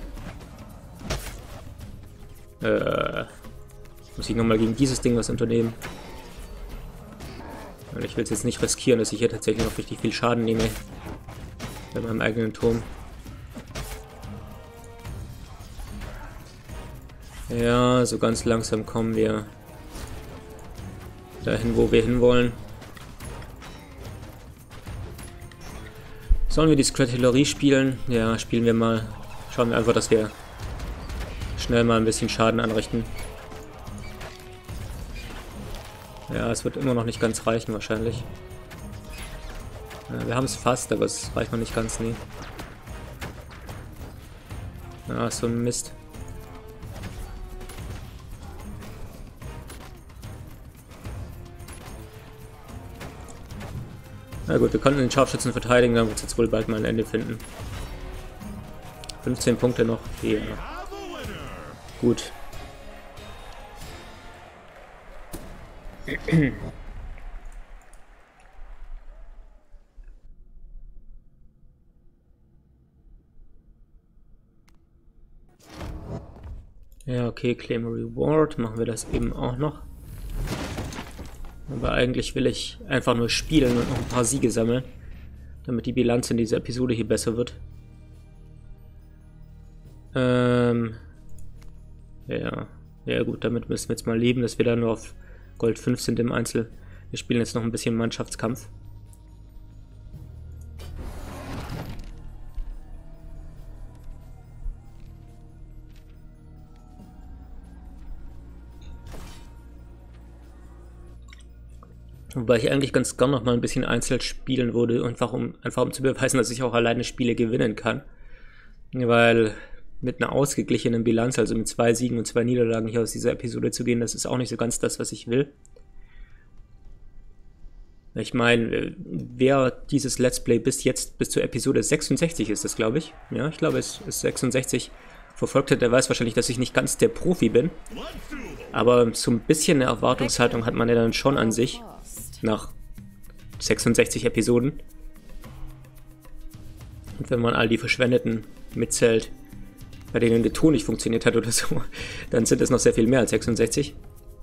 Äh, muss ich nochmal gegen dieses Ding was unternehmen? Weil ich will es jetzt nicht riskieren, dass ich hier tatsächlich noch richtig viel Schaden nehme. Bei meinem eigenen Turm. Ja, so ganz langsam kommen wir dahin, wo wir hinwollen. Sollen wir die Skratellerie spielen? Ja, spielen wir mal. Schauen wir einfach, dass wir schnell mal ein bisschen Schaden anrichten. Ja, es wird immer noch nicht ganz reichen wahrscheinlich. Ja, wir haben es fast, aber es reicht noch nicht ganz, nee. Ja, so ein Mist. Na gut, wir konnten den Scharfschützen verteidigen, dann wird es jetzt wohl bald mal ein Ende finden. fünfzehn Punkte noch. Ja. Gut. Ja, okay, Claim a Reward. Machen wir das eben auch noch. Aber eigentlich will ich einfach nur spielen und noch ein paar Siege sammeln, damit die Bilanz in dieser Episode hier besser wird. Ähm. Ja. Ja gut, damit müssen wir jetzt mal leben, dass wir da nur auf Gold fünf sind im Einzel. Wir spielen jetzt noch ein bisschen Mannschaftskampf. Wobei ich eigentlich ganz gern noch mal ein bisschen Einzel spielen würde, einfach um, einfach um zu beweisen, dass ich auch alleine Spiele gewinnen kann. Weil mit einer ausgeglichenen Bilanz, also mit zwei Siegen und zwei Niederlagen hier aus dieser Episode zu gehen, das ist auch nicht so ganz das, was ich will. Ich meine, wer dieses Let's Play bis jetzt, bis zur Episode sechsundsechzig ist das, glaube ich. Ja, ich glaube, es ist sechsundsechzig verfolgt hat, der weiß wahrscheinlich, dass ich nicht ganz der Profi bin. Aber so ein bisschen eine Erwartungshaltung hat man ja dann schon an sich. Nach sechsundsechzig Episoden. Und wenn man all die Verschwendeten mitzählt, bei denen der Ton nicht funktioniert hat oder so, dann sind es noch sehr viel mehr als sechsundsechzig.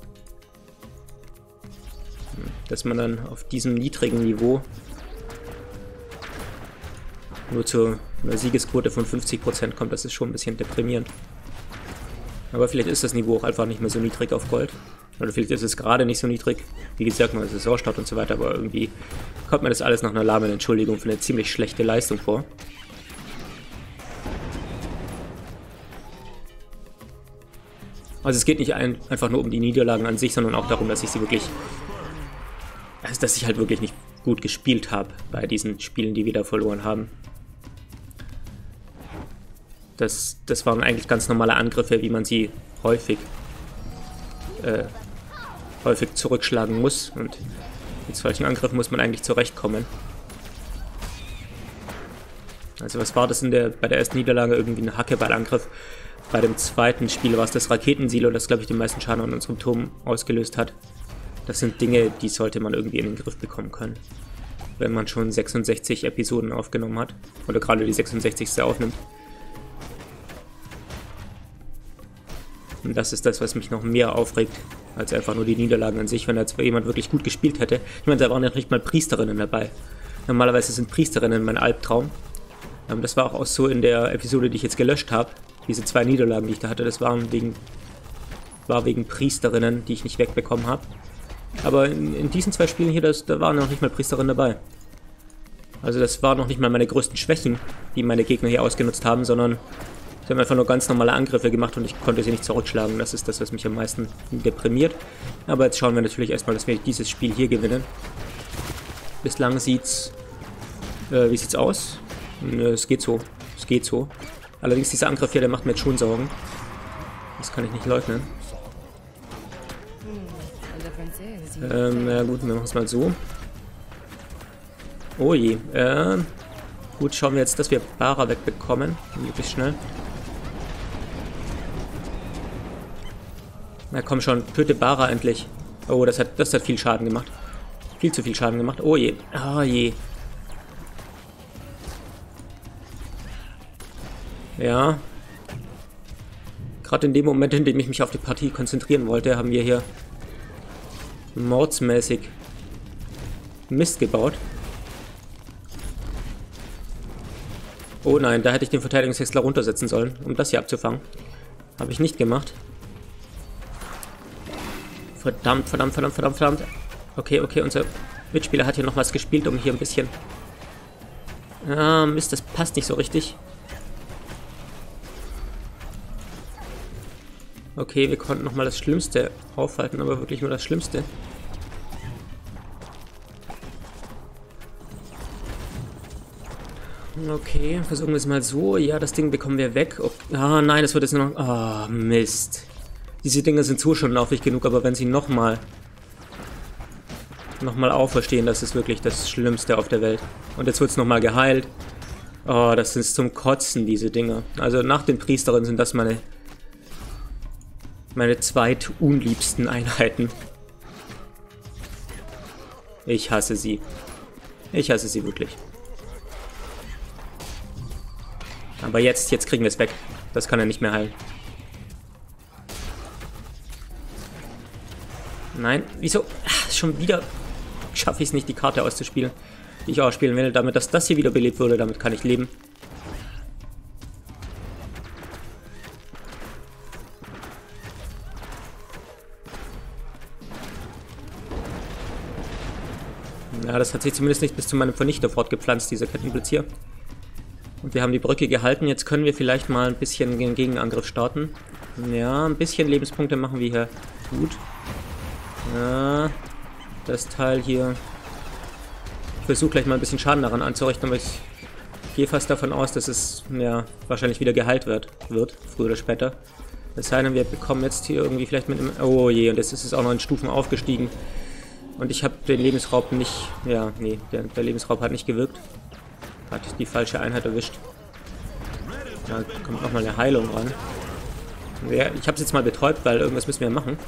Dass man dann auf diesem niedrigen Niveau nur zu einer Siegesquote von fünfzig Prozent kommt, das ist schon ein bisschen deprimierend. Aber vielleicht ist das Niveau auch einfach nicht mehr so niedrig auf Gold. Oder vielleicht ist es gerade nicht so niedrig. Wie gesagt, man ist Saisonstart und so weiter, aber irgendwie kommt mir das alles nach einer lahmen Entschuldigung für eine ziemlich schlechte Leistung vor. Also es geht nicht ein, einfach nur um die Niederlagen an sich, sondern auch darum, dass ich sie wirklich, also dass ich halt wirklich nicht gut gespielt habe bei diesen Spielen, die wir da verloren haben. Das, das waren eigentlich ganz normale Angriffe, wie man sie häufig äh, häufig zurückschlagen muss. Und mit solchen Angriffen muss man eigentlich zurechtkommen. Also was war das in der, bei der ersten Niederlage? Irgendwie ein Hackeballangriff. Bei dem zweiten Spiel war es das Raketensilo, das, glaube ich, den meisten Schaden an unserem Turm ausgelöst hat. Das sind Dinge, die sollte man irgendwie in den Griff bekommen können. Wenn man schon sechsundsechzig Episoden aufgenommen hat. Oder gerade die sechsundsechzigste aufnimmt. Und das ist das, was mich noch mehr aufregt, als einfach nur die Niederlagen an sich, wenn da jemand wirklich gut gespielt hätte. Ich meine, da waren ja nicht mal Priesterinnen dabei. Normalerweise sind Priesterinnen mein Albtraum. Ähm, das war auch so in der Episode, die ich jetzt gelöscht habe. Diese zwei Niederlagen, die ich da hatte, das waren wegen, war wegen Priesterinnen, die ich nicht wegbekommen habe. Aber in, in diesen zwei Spielen hier, das, da waren noch nicht mal Priesterinnen dabei. Also das waren noch nicht mal meine größten Schwächen, die meine Gegner hier ausgenutzt haben, sondern sie haben einfach nur ganz normale Angriffe gemacht und ich konnte sie nicht zurückschlagen. Das ist das, was mich am meisten deprimiert. Aber jetzt schauen wir natürlich erstmal, dass wir dieses Spiel hier gewinnen. Bislang sieht's... Äh, wie sieht's aus? Nö, es geht so. Es geht so. Allerdings dieser Angriff hier, der macht mir jetzt schon Sorgen. Das kann ich nicht leugnen. Ähm, na gut, wir machen es mal so. Oh je. Äh, gut, schauen wir jetzt, dass wir Bara wegbekommen. Möglichst schnell. Na komm schon, töte Bara endlich. Oh, das hat, das hat viel Schaden gemacht. Viel zu viel Schaden gemacht. Oh je. Oh je. Ja. Gerade in dem Moment, in dem ich mich auf die Partie konzentrieren wollte, haben wir hier mordsmäßig Mist gebaut. Oh nein, da hätte ich den Verteidigungshexler runtersetzen sollen, um das hier abzufangen. Habe ich nicht gemacht. Verdammt, verdammt, verdammt, verdammt, verdammt. Okay, okay, unser Mitspieler hat hier noch was gespielt, um hier ein bisschen Ah, Mist, das passt nicht so richtig. Okay, wir konnten nochmal das Schlimmste aufhalten, aber wirklich nur das Schlimmste. Okay, versuchen wir es mal so. Ja, das Ding bekommen wir weg. Okay. Ah, nein, das wird jetzt nur noch... Ah, oh, Mist. Diese Dinger sind so schon laufig genug, aber wenn sie nochmal... nochmal auferstehen, das ist wirklich das Schlimmste auf der Welt. Und jetzt wird es nochmal geheilt. Oh, das ist zum Kotzen, diese Dinger. Also nach den Priesterinnen sind das meine... meine zweitunliebsten Einheiten. Ich hasse sie. Ich hasse sie wirklich. Aber jetzt, jetzt kriegen wir es weg. Das kann er nicht mehr heilen. Nein, wieso? Ach, schon wieder schaffe ich es nicht, die Karte auszuspielen, die ich ausspielen will. Damit, dass das hier wieder belebt wurde, damit kann ich leben. Ja, das hat sich zumindest nicht bis zu meinem Vernichter fortgepflanzt, dieser Kettenblitz hier. Und wir haben die Brücke gehalten. Jetzt können wir vielleicht mal ein bisschen den Gegenangriff starten. Ja, ein bisschen Lebenspunkte machen wir hier gut. Ja, das Teil hier. Ich versuche gleich mal ein bisschen Schaden daran anzurichten, aber ich gehe fast davon aus, dass es ja wahrscheinlich wieder geheilt wird, wird, früher oder später. Das heißt, wir bekommen jetzt hier irgendwie vielleicht mit einem... Oh je, und jetzt ist es auch noch in Stufen aufgestiegen. Und ich habe den Lebensraub nicht... Ja, nee, der, der Lebensraub hat nicht gewirkt. Hat die falsche Einheit erwischt. Da kommt nochmal eine Heilung ran. Ja, ich habe es jetzt mal betäubt, weil irgendwas müssen wir machen.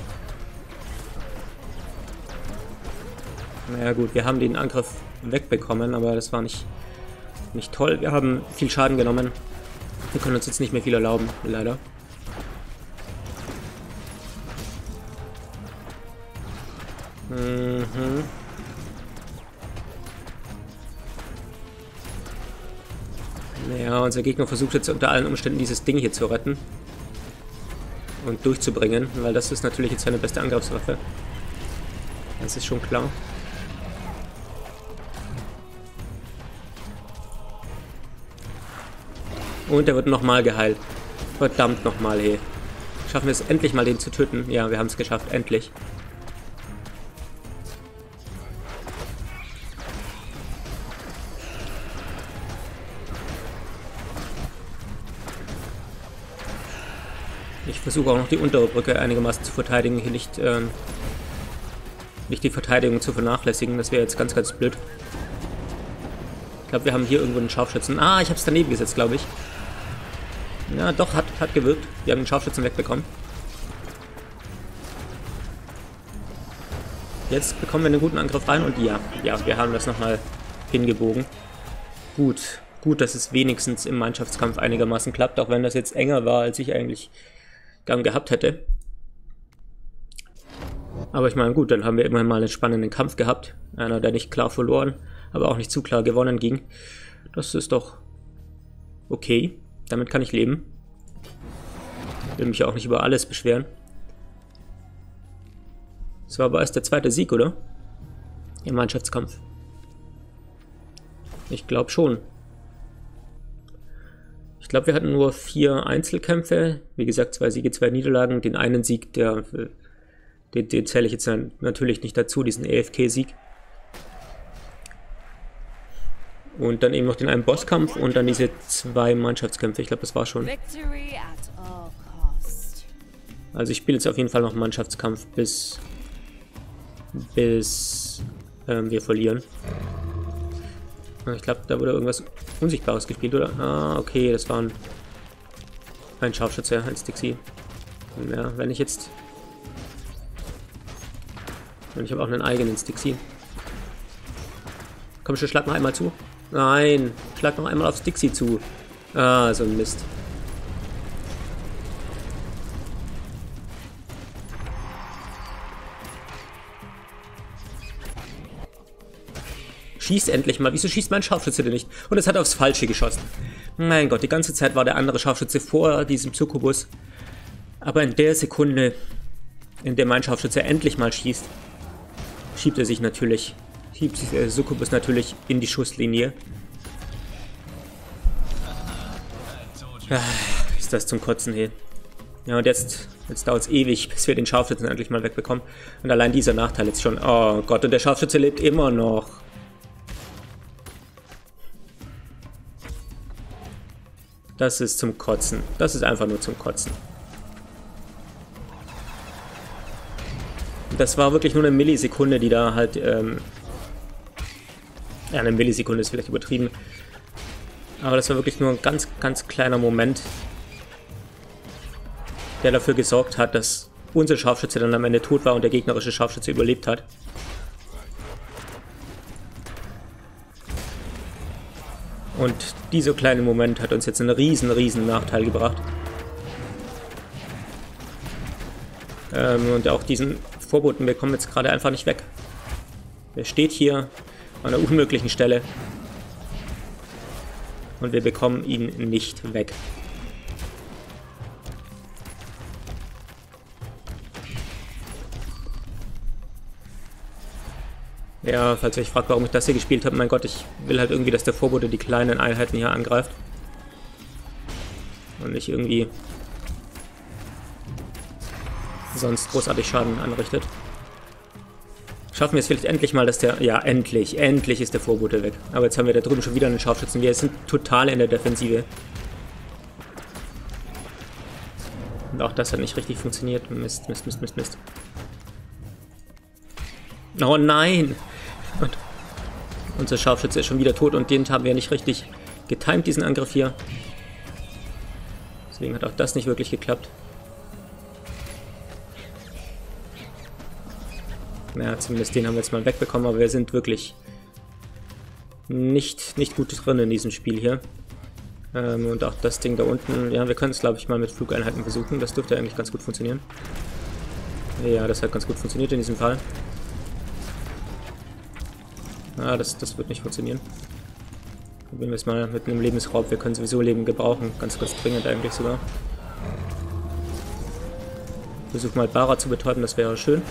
Naja gut, wir haben den Angriff wegbekommen, aber das war nicht, nicht toll. Wir haben viel Schaden genommen. Wir können uns jetzt nicht mehr viel erlauben, leider. Mhm. Naja, unser Gegner versucht jetzt unter allen Umständen dieses Ding hier zu retten. Und durchzubringen, weil das ist natürlich jetzt seine beste Angriffswaffe. Das ist schon klar. Und er wird nochmal geheilt. Verdammt nochmal, hey. Schaffen wir es endlich mal, den zu töten? Ja, wir haben es geschafft, endlich. Ich versuche auch noch die untere Brücke einigermaßen zu verteidigen, hier nicht, ähm, nicht die Verteidigung zu vernachlässigen. Das wäre jetzt ganz, ganz blöd. Ich glaube, wir haben hier irgendwo einen Scharfschützen. Ah, ich habe es daneben gesetzt, glaube ich. Ja, doch, hat, hat gewirkt. Wir haben den Scharfschützen wegbekommen. Jetzt bekommen wir einen guten Angriff rein und ja, ja, wir haben das nochmal hingebogen. Gut, gut, dass es wenigstens im Mannschaftskampf einigermaßen klappt, auch wenn das jetzt enger war, als ich eigentlich gern gehabt hätte. Aber ich meine, gut, dann haben wir immerhin mal einen spannenden Kampf gehabt. Einer, der nicht klar verloren, aber auch nicht zu klar gewonnen ging. Das ist doch okay. Damit kann ich leben. Will mich auch nicht über alles beschweren. Das war aber erst der zweite Sieg, oder? Im Mannschaftskampf. Ich glaube schon. Ich glaube, wir hatten nur vier Einzelkämpfe. Wie gesagt, zwei Siege, zwei Niederlagen. Den einen Sieg, der, den, den zähle ich jetzt natürlich nicht dazu, diesen A F K-Sieg. Und dann eben noch den einen Bosskampf und dann diese zwei Mannschaftskämpfe. Ich glaube, das war schon. Also ich spiele jetzt auf jeden Fall noch Mannschaftskampf, bis, bis ähm, wir verlieren. Ich glaube, da wurde irgendwas Unsichtbares gespielt, oder? Ah, okay, das war ein, ein Scharfschütze, ein Stixi. Ja, wenn ich jetzt... Und ich habe auch einen eigenen Stixi. Komm schon, schlag noch einmal zu. Nein, schlag noch einmal auf Stixi zu. Ah, so ein Mist. Schieß endlich mal. Wieso schießt mein Scharfschütze denn nicht? Und es hat aufs Falsche geschossen. Mein Gott, die ganze Zeit war der andere Scharfschütze vor diesem Succubus. Aber in der Sekunde, in der mein Scharfschütze endlich mal schießt, schiebt er sich natürlich, schiebt sich der Succubus natürlich in die Schusslinie. Ist das zum Kotzen, hey. Ja, und jetzt, jetzt dauert es ewig, bis wir den Scharfschützen endlich mal wegbekommen. Und allein dieser Nachteil jetzt schon. Oh Gott, und der Scharfschütze lebt immer noch. Das ist zum Kotzen. Das ist einfach nur zum Kotzen. Das war wirklich nur eine Millisekunde, die da halt... Ähm ja, eine Millisekunde ist vielleicht übertrieben. Aber das war wirklich nur ein ganz, ganz kleiner Moment, der dafür gesorgt hat, dass unser Scharfschütze dann am Ende tot war und der gegnerische Scharfschütze überlebt hat. Und dieser kleine Moment hat uns jetzt einen riesen, riesen Nachteil gebracht. Ähm, und auch diesen Vorboten bekommen wir jetzt gerade einfach nicht weg. Der steht hier an einer unmöglichen Stelle. Und wir bekommen ihn nicht weg. Ja, falls ihr euch fragt, warum ich das hier gespielt habe, mein Gott, ich will halt irgendwie, dass der Vorbote die kleinen Einheiten hier angreift. Und nicht irgendwie sonst großartig Schaden anrichtet. Schaffen wir es vielleicht endlich mal, dass der... Ja, endlich, endlich ist der Vorbote weg. Aber jetzt haben wir da drüben schon wieder einen Scharfschützen. Wir sind total in der Defensive. Und auch das hat nicht richtig funktioniert. Mist, Mist, Mist, Mist, Mist. Oh nein! Und unser Scharfschütze ist schon wieder tot und den haben wir nicht richtig getimt, diesen Angriff hier. Deswegen hat auch das nicht wirklich geklappt. Ja, zumindest den haben wir jetzt mal wegbekommen, aber wir sind wirklich nicht, nicht gut drin in diesem Spiel hier. Ähm, und auch das Ding da unten, ja, wir können es, glaube ich, mal mit Flugeinheiten versuchen. Das dürfte eigentlich ganz gut funktionieren. Ja, das hat ganz gut funktioniert in diesem Fall. Ah, das, das wird nicht funktionieren. Probieren wir es mal mit einem Lebensraub. Wir können sowieso Leben gebrauchen. Ganz, ganz dringend eigentlich sogar. Versuch mal Bara zu betäuben, das wäre schön.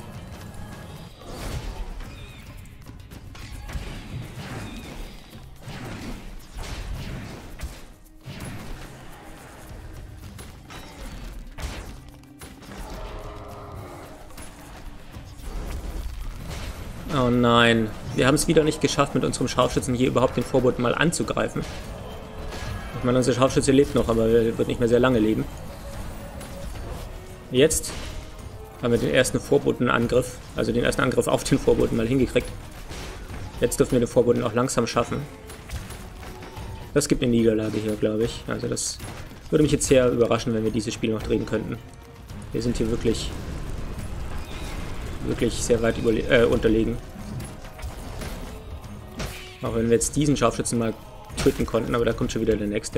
Oh nein, wir haben es wieder nicht geschafft, mit unserem Scharfschützen hier überhaupt den Vorboten mal anzugreifen. Ich meine, unser Scharfschütze lebt noch, aber er wird nicht mehr sehr lange leben. Jetzt haben wir den ersten Vorbotenangriff, also den ersten Angriff auf den Vorboten mal hingekriegt. Jetzt dürfen wir den Vorboten auch langsam schaffen. Das gibt eine Niederlage hier, glaube ich. Also das würde mich jetzt sehr überraschen, wenn wir dieses Spiel noch drehen könnten. Wir sind hier wirklich... wirklich sehr weit äh, unterlegen. Auch wenn wir jetzt diesen Scharfschützen mal töten konnten, aber da kommt schon wieder der nächste.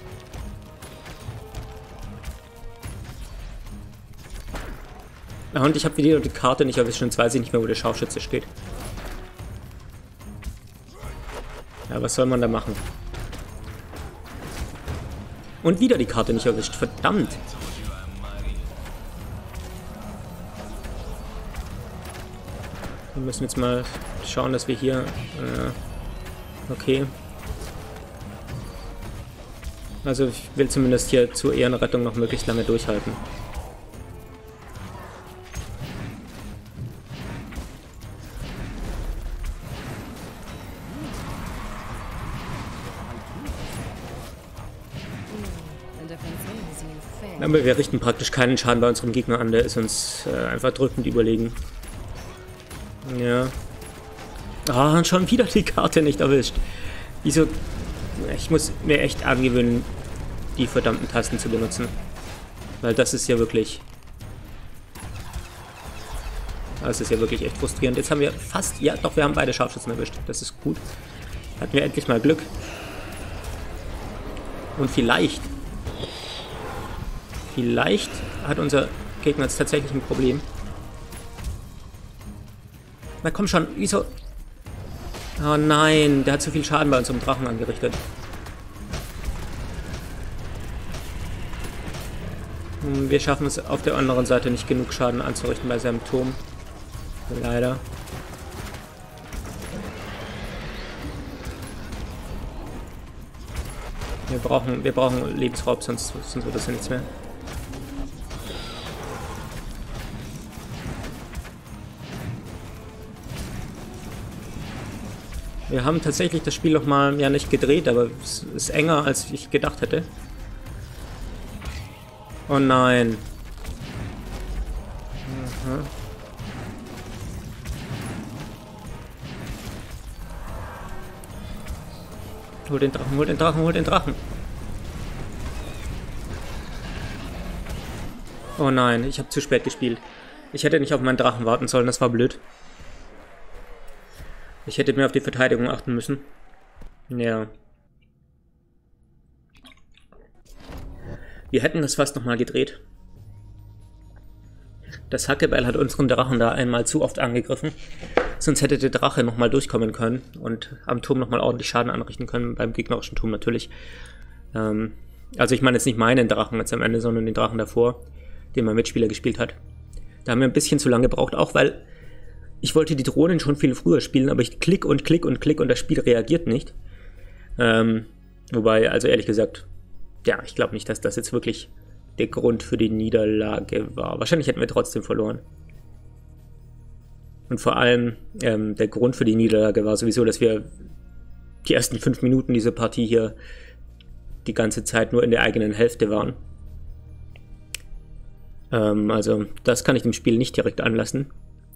Ah, und ich habe wieder die Karte nicht erwischt, jetzt weiß ich nicht mehr, wo der Scharfschütze steht. Ja, was soll man da machen? Und wieder die Karte nicht erwischt, verdammt! Wir müssen jetzt mal schauen, dass wir hier... Äh, okay. Also ich will zumindest hier zur Ehrenrettung noch möglichst lange durchhalten. Aber wir richten praktisch keinen Schaden bei unserem Gegner an, der ist uns äh, einfach drückend überlegen. Ja. Ah, und schon wieder die Karte nicht erwischt. Wieso? Ich muss mir echt angewöhnen, die verdammten Tasten zu benutzen. Weil das ist ja wirklich... Das ist ja wirklich echt frustrierend. Jetzt haben wir fast... Ja, doch, wir haben beide Scharfschützen erwischt. Das ist gut. Hatten wir endlich mal Glück. Und vielleicht... Vielleicht hat unser Gegner jetzt tatsächlich ein Problem. Na komm schon, wieso... Oh nein, der hat zu viel Schaden bei unserem Drachen angerichtet. Wir schaffen es auf der anderen Seite nicht genug Schaden anzurichten bei seinem Turm. Leider. Wir brauchen, wir brauchen Lebensraub, sonst, sonst wird das ja nichts mehr. Wir haben tatsächlich das Spiel noch mal ja nicht gedreht, aber es ist enger, als ich gedacht hätte. Oh nein. Aha. Hol den Drachen, hol den Drachen, hol den Drachen. Oh nein, ich habe zu spät gespielt. Ich hätte nicht auf meinen Drachen warten sollen, das war blöd. Ich hätte mehr auf die Verteidigung achten müssen. Ja. Wir hätten das fast nochmal gedreht. Das Hackebell hat unseren Drachen da einmal zu oft angegriffen. Sonst hätte der Drache nochmal durchkommen können und am Turm nochmal ordentlich Schaden anrichten können. Beim gegnerischen Turm natürlich. Ähm, also ich meine jetzt nicht meinen Drachen jetzt am Ende, sondern den Drachen davor, den mein Mitspieler gespielt hat. Da haben wir ein bisschen zu lange gebraucht, auch weil ich wollte die Drohnen schon viel früher spielen, aber ich klick und klick und klick und das Spiel reagiert nicht. Ähm, wobei, also ehrlich gesagt, ja, ich glaube nicht, dass das jetzt wirklich der Grund für die Niederlage war. Wahrscheinlich hätten wir trotzdem verloren. Und vor allem, ähm, der Grund für die Niederlage war sowieso, dass wir die ersten fünf Minuten dieser Partie hier die ganze Zeit nur in der eigenen Hälfte waren. Ähm, also, das kann ich dem Spiel nicht direkt anlassen.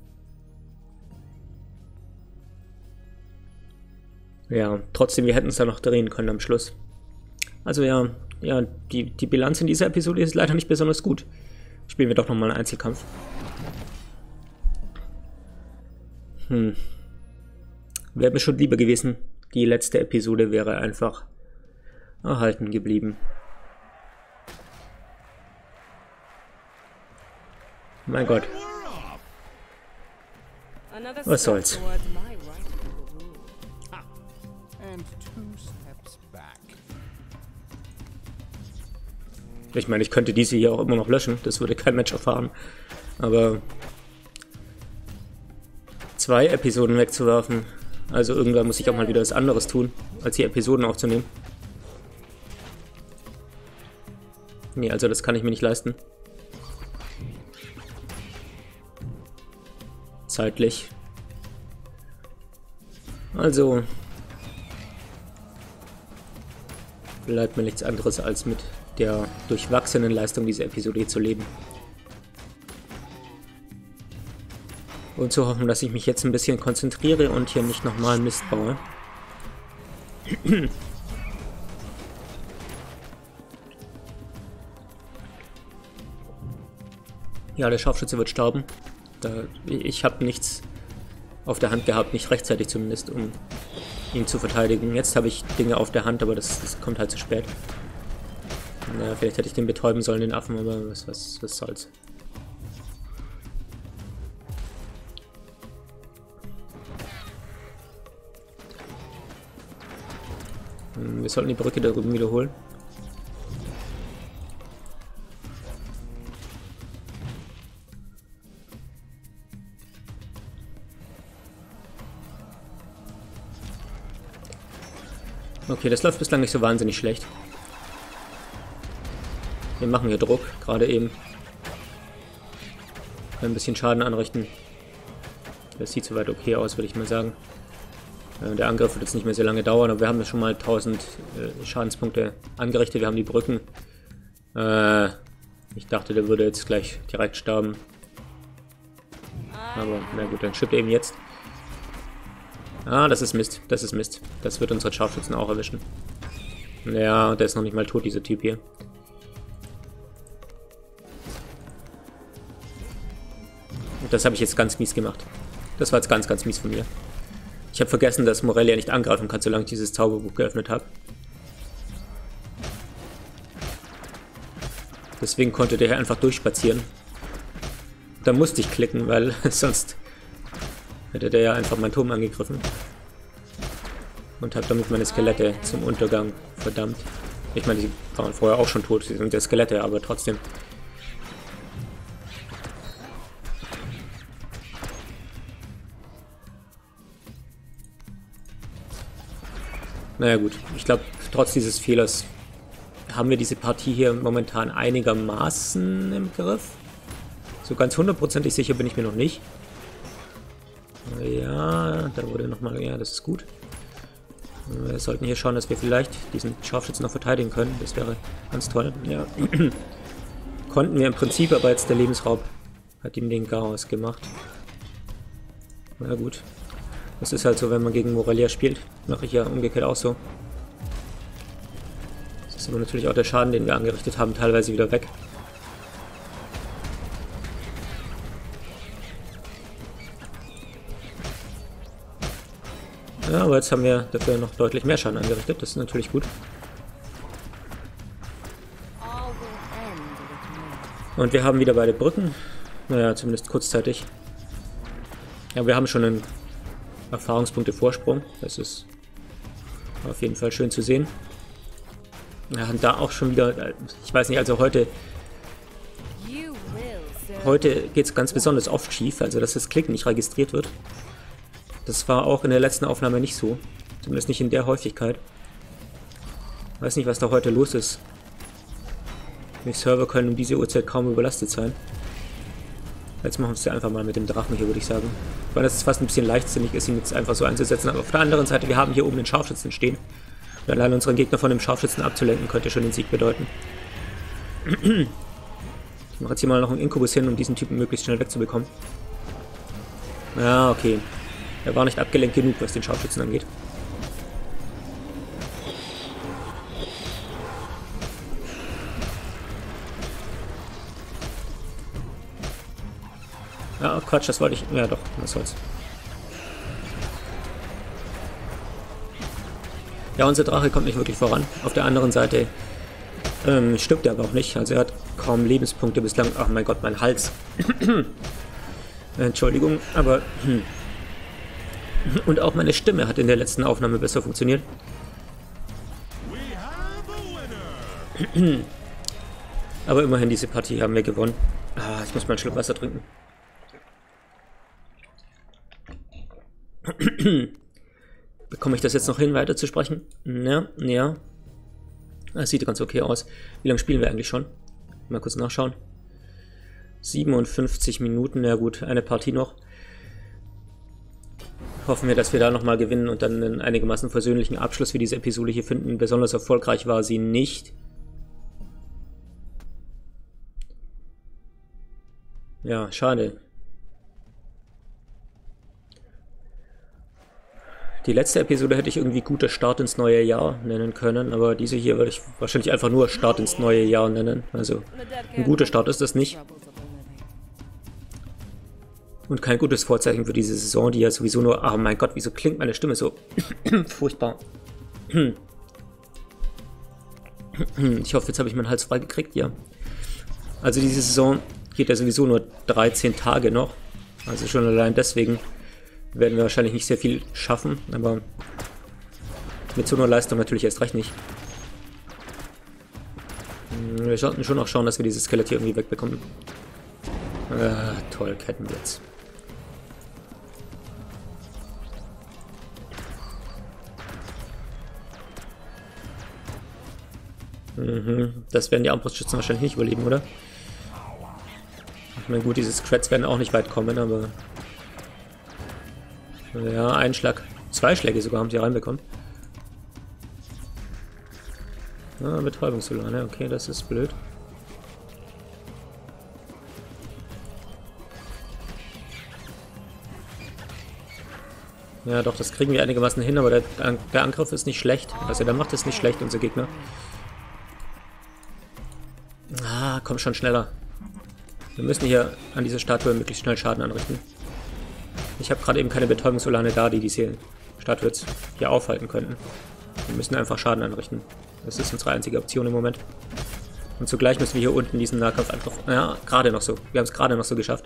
Ja, trotzdem, wir hätten es da noch drehen können am Schluss. Also ja, ja, die, die Bilanz in dieser Episode ist leider nicht besonders gut. Spielen wir doch nochmal einen Einzelkampf. Hm. Wäre mir schon lieber gewesen, die letzte Episode wäre einfach erhalten geblieben. Mein Gott. Was soll's. Ich meine, ich könnte diese hier auch immer noch löschen, das würde kein Mensch erfahren. Aber zwei Episoden wegzuwerfen, also irgendwann muss ich auch mal wieder was anderes tun, als hier Episoden aufzunehmen. Nee, also das kann ich mir nicht leisten. Zeitlich. Also bleibt mir nichts anderes als mit der durchwachsenen Leistung dieser Episode zu leben. Und zu hoffen, dass ich mich jetzt ein bisschen konzentriere und hier nicht nochmal Mist baue. Ja, der Scharfschütze wird sterben. Da, ich habe nichts auf der Hand gehabt, nicht rechtzeitig zumindest, um ihn zu verteidigen. Jetzt habe ich Dinge auf der Hand, aber das, das kommt halt zu spät. Naja, vielleicht hätte ich den betäuben sollen, den Affen, aber was, was, was soll's. Wir sollten die Brücke da drüben wiederholen. Okay, das läuft bislang nicht so wahnsinnig schlecht. Wir machen hier Druck, gerade eben. Ein bisschen Schaden anrichten. Das sieht soweit okay aus, würde ich mal sagen. Der Angriff wird jetzt nicht mehr sehr lange dauern, aber wir haben ja schon mal tausend äh, Schadenspunkte angerichtet. Wir haben die Brücken. Äh, ich dachte, der würde jetzt gleich direkt sterben. Aber na gut, dann stirbt er eben jetzt. Ah, das ist Mist. Das ist Mist. Das wird unsere Scharfschützen auch erwischen. Ja, der ist noch nicht mal tot, dieser Typ hier. Das habe ich jetzt ganz mies gemacht. Das war jetzt ganz, ganz mies von mir. Ich habe vergessen, dass Morelia nicht angreifen kann, solange ich dieses Zauberbuch geöffnet habe. Deswegen konnte der hier einfach durchspazieren. Da musste ich klicken, weil sonst hätte der ja einfach meinen Turm angegriffen. Und habe damit meine Skelette zum Untergang verdammt. Ich meine, die waren vorher auch schon tot, sie sind ja Skelette, aber trotzdem. Naja gut, ich glaube, trotz dieses Fehlers haben wir diese Partie hier momentan einigermaßen im Griff. So ganz hundertprozentig sicher bin ich mir noch nicht. Ja, da wurde nochmal, ja, das ist gut. Wir sollten hier schauen, dass wir vielleicht diesen Scharfschützen noch verteidigen können. Das wäre ganz toll. Ja. Konnten wir im Prinzip, aber jetzt der Lebensraub hat ihm den Chaos gemacht. Na gut. Das ist halt so, wenn man gegen Morelia spielt. Mache ich ja umgekehrt auch so. Das ist aber natürlich auch der Schaden, den wir angerichtet haben, teilweise wieder weg. Ja, aber jetzt haben wir dafür noch deutlich mehr Schaden angerichtet. Das ist natürlich gut. Und wir haben wieder beide Brücken. Naja, zumindest kurzzeitig. Ja, wir haben schon einen Erfahrungspunkte Vorsprung. Das ist auf jeden Fall schön zu sehen. Wir haben da auch schon wieder, ich weiß nicht, also heute heute geht es ganz besonders oft schief, also dass das Klicken nicht registriert wird. Das war auch in der letzten Aufnahme nicht so. Zumindest nicht in der Häufigkeit. Ich weiß nicht, was da heute los ist. Die Server können um diese Uhrzeit kaum überlastet sein. Jetzt machen wir es ja einfach mal mit dem Drachen hier, würde ich sagen. Weil das ist fast ein bisschen leichtsinnig ist, ihn jetzt einfach so einzusetzen. Aber auf der anderen Seite, wir haben hier oben den Scharfschützen stehen. Und allein unseren Gegner von dem Scharfschützen abzulenken, könnte schon den Sieg bedeuten. Ich mache jetzt hier mal noch einen Inkubus hin, um diesen Typen möglichst schnell wegzubekommen. Ja, okay. Er war nicht abgelenkt genug, was den Scharfschützen angeht. Ja, Quatsch, das wollte ich... Ja doch, was soll's. Ja, unser Drache kommt nicht wirklich voran. Auf der anderen Seite ähm, stirbt er aber auch nicht. Also er hat kaum Lebenspunkte bislang. Ach mein Gott, mein Hals. Entschuldigung, aber... Hm. Und auch meine Stimme hat in der letzten Aufnahme besser funktioniert. Aber immerhin, diese Partie haben wir gewonnen. Ah, ich muss mal einen Schluck Wasser trinken. Bekomme ich das jetzt noch hin, weiter zu sprechen? Ja, ja. Das sieht ganz okay aus. Wie lange spielen wir eigentlich schon? Mal kurz nachschauen. siebenundfünfzig Minuten, ja gut, eine Partie noch. Hoffen wir, dass wir da nochmal gewinnen und dann einen einigermaßen versöhnlichen Abschluss für diese Episode hier finden. Besonders erfolgreich war sie nicht. Ja, schade. Die letzte Episode hätte ich irgendwie guter Start ins neue Jahr nennen können, aber diese hier würde ich wahrscheinlich einfach nur Start ins neue Jahr nennen. Also ein guter Start ist das nicht. Und kein gutes Vorzeichen für diese Saison, die ja sowieso nur... Oh mein Gott, wieso klingt meine Stimme so furchtbar. Ich hoffe, jetzt habe ich meinen Hals frei gekriegt, ja. Also diese Saison geht ja sowieso nur dreizehn Tage noch. Also schon allein deswegen werden wir wahrscheinlich nicht sehr viel schaffen, aber mit so einer Leistung natürlich erst recht nicht. Wir sollten schon noch schauen, dass wir dieses Skelett hier irgendwie wegbekommen. Ah, toll, Kettenblitz. Mhm, das werden die Armbrustschützen wahrscheinlich nicht überleben, oder? Ich meine, gut, diese Scrats werden auch nicht weit kommen, aber... Ja, ein Schlag. Zwei Schläge sogar haben sie reinbekommen. Ah, Betäubungssolane, okay, das ist blöd. Ja, doch, das kriegen wir einigermaßen hin, aber der, der Angriff ist nicht schlecht. Also der macht es nicht schlecht, unser Gegner. Ah, komm schon schneller. Wir müssen hier an dieser Statue möglichst schnell Schaden anrichten. Ich habe gerade eben keine Betäubungsolane da, die diese Statue jetzt hier aufhalten könnten. Wir müssen einfach Schaden anrichten. Das ist unsere einzige Option im Moment. Und zugleich müssen wir hier unten diesen Nahkampfangriff... Ja, gerade noch so. Wir haben es gerade noch so geschafft,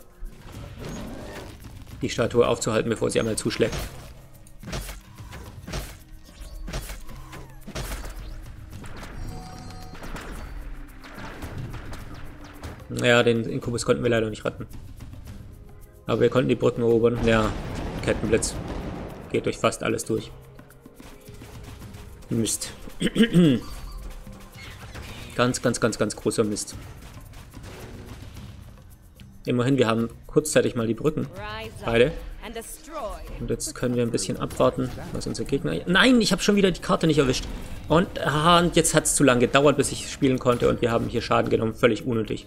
die Statue aufzuhalten, bevor sie einmal zuschlägt. Ja, den Inkubus konnten wir leider nicht retten. Aber wir konnten die Brücken erobern. Ja, Kettenblitz. Geht durch fast alles durch. Mist. Ganz, ganz, ganz, ganz großer Mist. Immerhin, wir haben kurzzeitig mal die Brücken. Beide. Und jetzt können wir ein bisschen abwarten, was unser Gegner... Nein, ich habe schon wieder die Karte nicht erwischt. Und, ah, und jetzt hat es zu lange gedauert, bis ich spielen konnte. Und wir haben hier Schaden genommen. Völlig unnötig.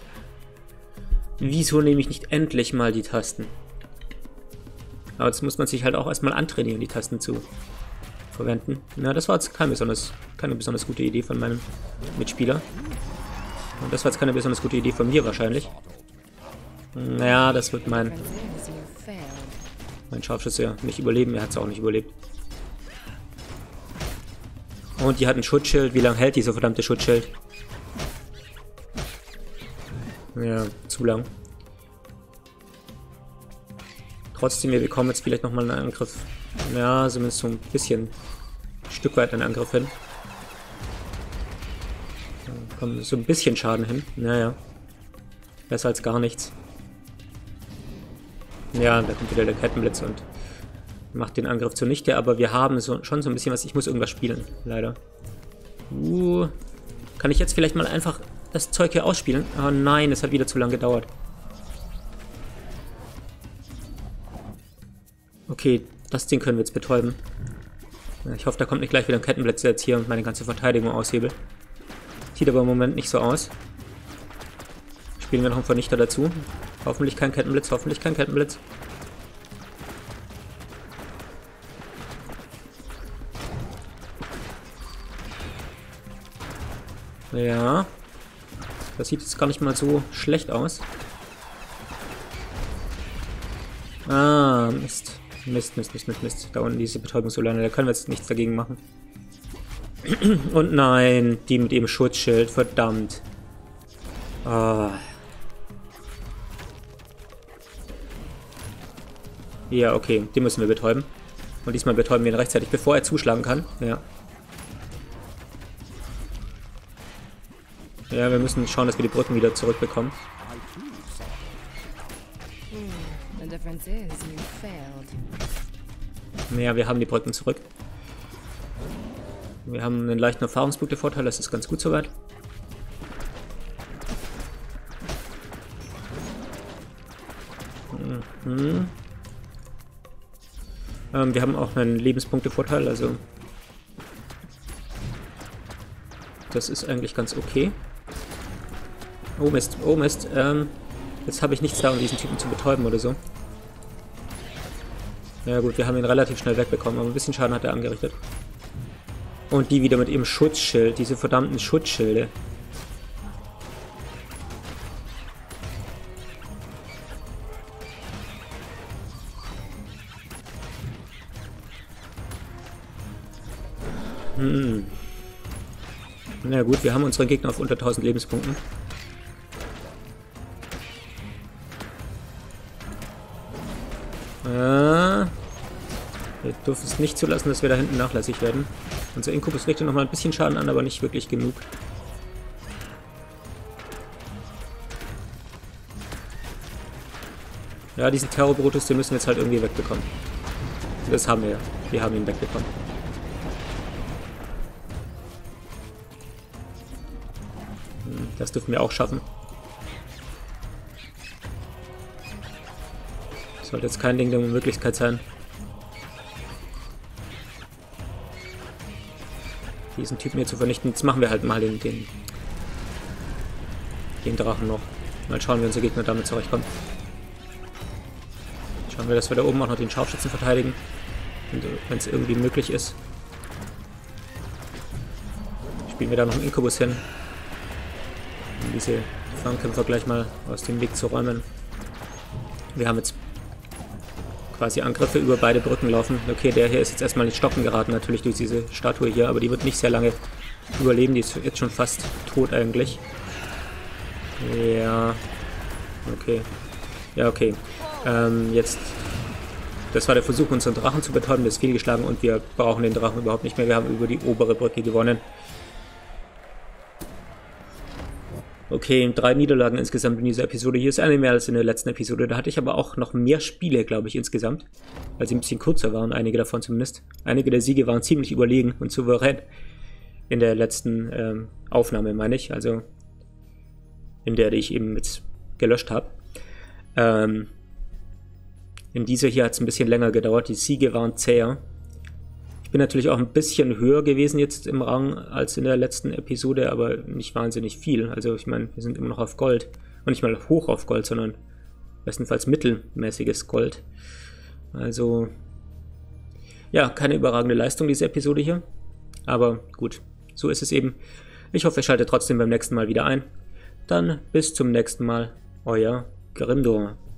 Wieso nehme ich nicht endlich mal die Tasten? Aber jetzt muss man sich halt auch erstmal antrainieren, die Tasten zu verwenden. Na, das war jetzt kein besonders, keine besonders gute Idee von meinem Mitspieler. Und das war jetzt keine besonders gute Idee von mir wahrscheinlich. Naja, das wird mein, mein Scharfschütze ja nicht überleben. Er hat es auch nicht überlebt. Und die hat ein Schutzschild. Wie lange hält dieser verdammte Schutzschild? Ja, zu lang. Trotzdem, wir bekommen jetzt vielleicht nochmal einen Angriff. Ja, zumindest so ein bisschen, ein Stück weit einen Angriff hin. Da kommt so ein bisschen Schaden hin. Naja. Besser als gar nichts. Ja, da kommt wieder der Kettenblitz und macht den Angriff zunichte, aber wir haben so, schon so ein bisschen was. Ich muss irgendwas spielen, leider. Uh, kann ich jetzt vielleicht mal einfach das Zeug hier ausspielen? Oh nein, es hat wieder zu lange gedauert. Okay, das Ding können wir jetzt betäuben. Ich hoffe, da kommt nicht gleich wieder ein Kettenblitz jetzt hier und meine ganze Verteidigung aushebelt. Sieht aber im Moment nicht so aus. Spielen wir noch einen Vernichter dazu. Hoffentlich kein Kettenblitz, hoffentlich kein Kettenblitz. Ja. Das sieht jetzt gar nicht mal so schlecht aus. Ah, Mist. Mist, Mist, Mist, Mist, Mist. Da unten diese Betäubungssolane, da können wir jetzt nichts dagegen machen. Und nein, die mit ihrem Schutzschild, verdammt. Ah. Ja, okay, den müssen wir betäuben. Und diesmal betäuben wir ihn rechtzeitig, bevor er zuschlagen kann. Ja. Ja, wir müssen schauen, dass wir die Brücken wieder zurückbekommen. Ja, wir haben die Brücken zurück. Wir haben einen leichten Erfahrungspunktevorteil, das ist ganz gut soweit. Mhm. Ähm, wir haben auch einen Lebenspunktevorteil, also das ist eigentlich ganz okay. Oh Mist, oh Mist. Ähm, jetzt habe ich nichts da, um diesen Typen zu betäuben oder so. Ja gut, wir haben ihn relativ schnell wegbekommen, aber ein bisschen Schaden hat er angerichtet. Und die wieder mit ihrem Schutzschild, diese verdammten Schutzschilde. Hm. Na gut, wir haben unseren Gegner auf unter tausend Lebenspunkten. Ah, wir dürfen es nicht zulassen, dass wir da hinten nachlässig werden. Unser Inkubus richtet nochmal ein bisschen Schaden an, aber nicht wirklich genug. Ja, diesen Terror-Brutus, den müssen wir jetzt halt irgendwie wegbekommen. Das haben wir ja. Wir haben ihn wegbekommen. Das dürfen wir auch schaffen. Sollte jetzt kein Ding der Möglichkeit sein. Diesen Typen hier zu vernichten. Jetzt machen wir halt mal den, den, den Drachen noch. Mal schauen, wie unser Gegner damit zurechtkommt. Schauen wir, dass wir da oben auch noch den Scharfschützen verteidigen. Wenn es irgendwie möglich ist. Spielen wir da noch einen Inkubus hin. Um diese Fernkämpfer gleich mal aus dem Weg zu räumen. Wir haben jetzt quasi Angriffe über beide Brücken laufen. Okay, der hier ist jetzt erstmal nicht stocken geraten, natürlich durch diese Statue hier, aber die wird nicht sehr lange überleben. Die ist jetzt schon fast tot eigentlich. Ja. Okay. Ja, okay. Ähm, jetzt... Das war der Versuch, unseren Drachen zu betäuben. Der ist fehlgeschlagen und wir brauchen den Drachen überhaupt nicht mehr. Wir haben über die obere Brücke gewonnen. Okay, drei Niederlagen insgesamt in dieser Episode. Hier ist eine mehr als in der letzten Episode. Da hatte ich aber auch noch mehr Spiele, glaube ich, insgesamt. Weil sie ein bisschen kürzer waren, einige davon zumindest. Einige der Siege waren ziemlich überlegen und souverän. In der letzten ähm, Aufnahme, meine ich. Also in der, die ich eben jetzt gelöscht habe. Ähm, in dieser hier hat es ein bisschen länger gedauert. Die Siege waren zäher. Ich bin natürlich auch ein bisschen höher gewesen jetzt im Rang als in der letzten Episode, aber nicht wahnsinnig viel. Also ich meine, wir sind immer noch auf Gold. Und nicht mal hoch auf Gold, sondern bestenfalls mittelmäßiges Gold. Also, ja, keine überragende Leistung diese Episode hier. Aber gut, so ist es eben. Ich hoffe, ihr schaltet trotzdem beim nächsten Mal wieder ein. Dann bis zum nächsten Mal, euer Grimdor.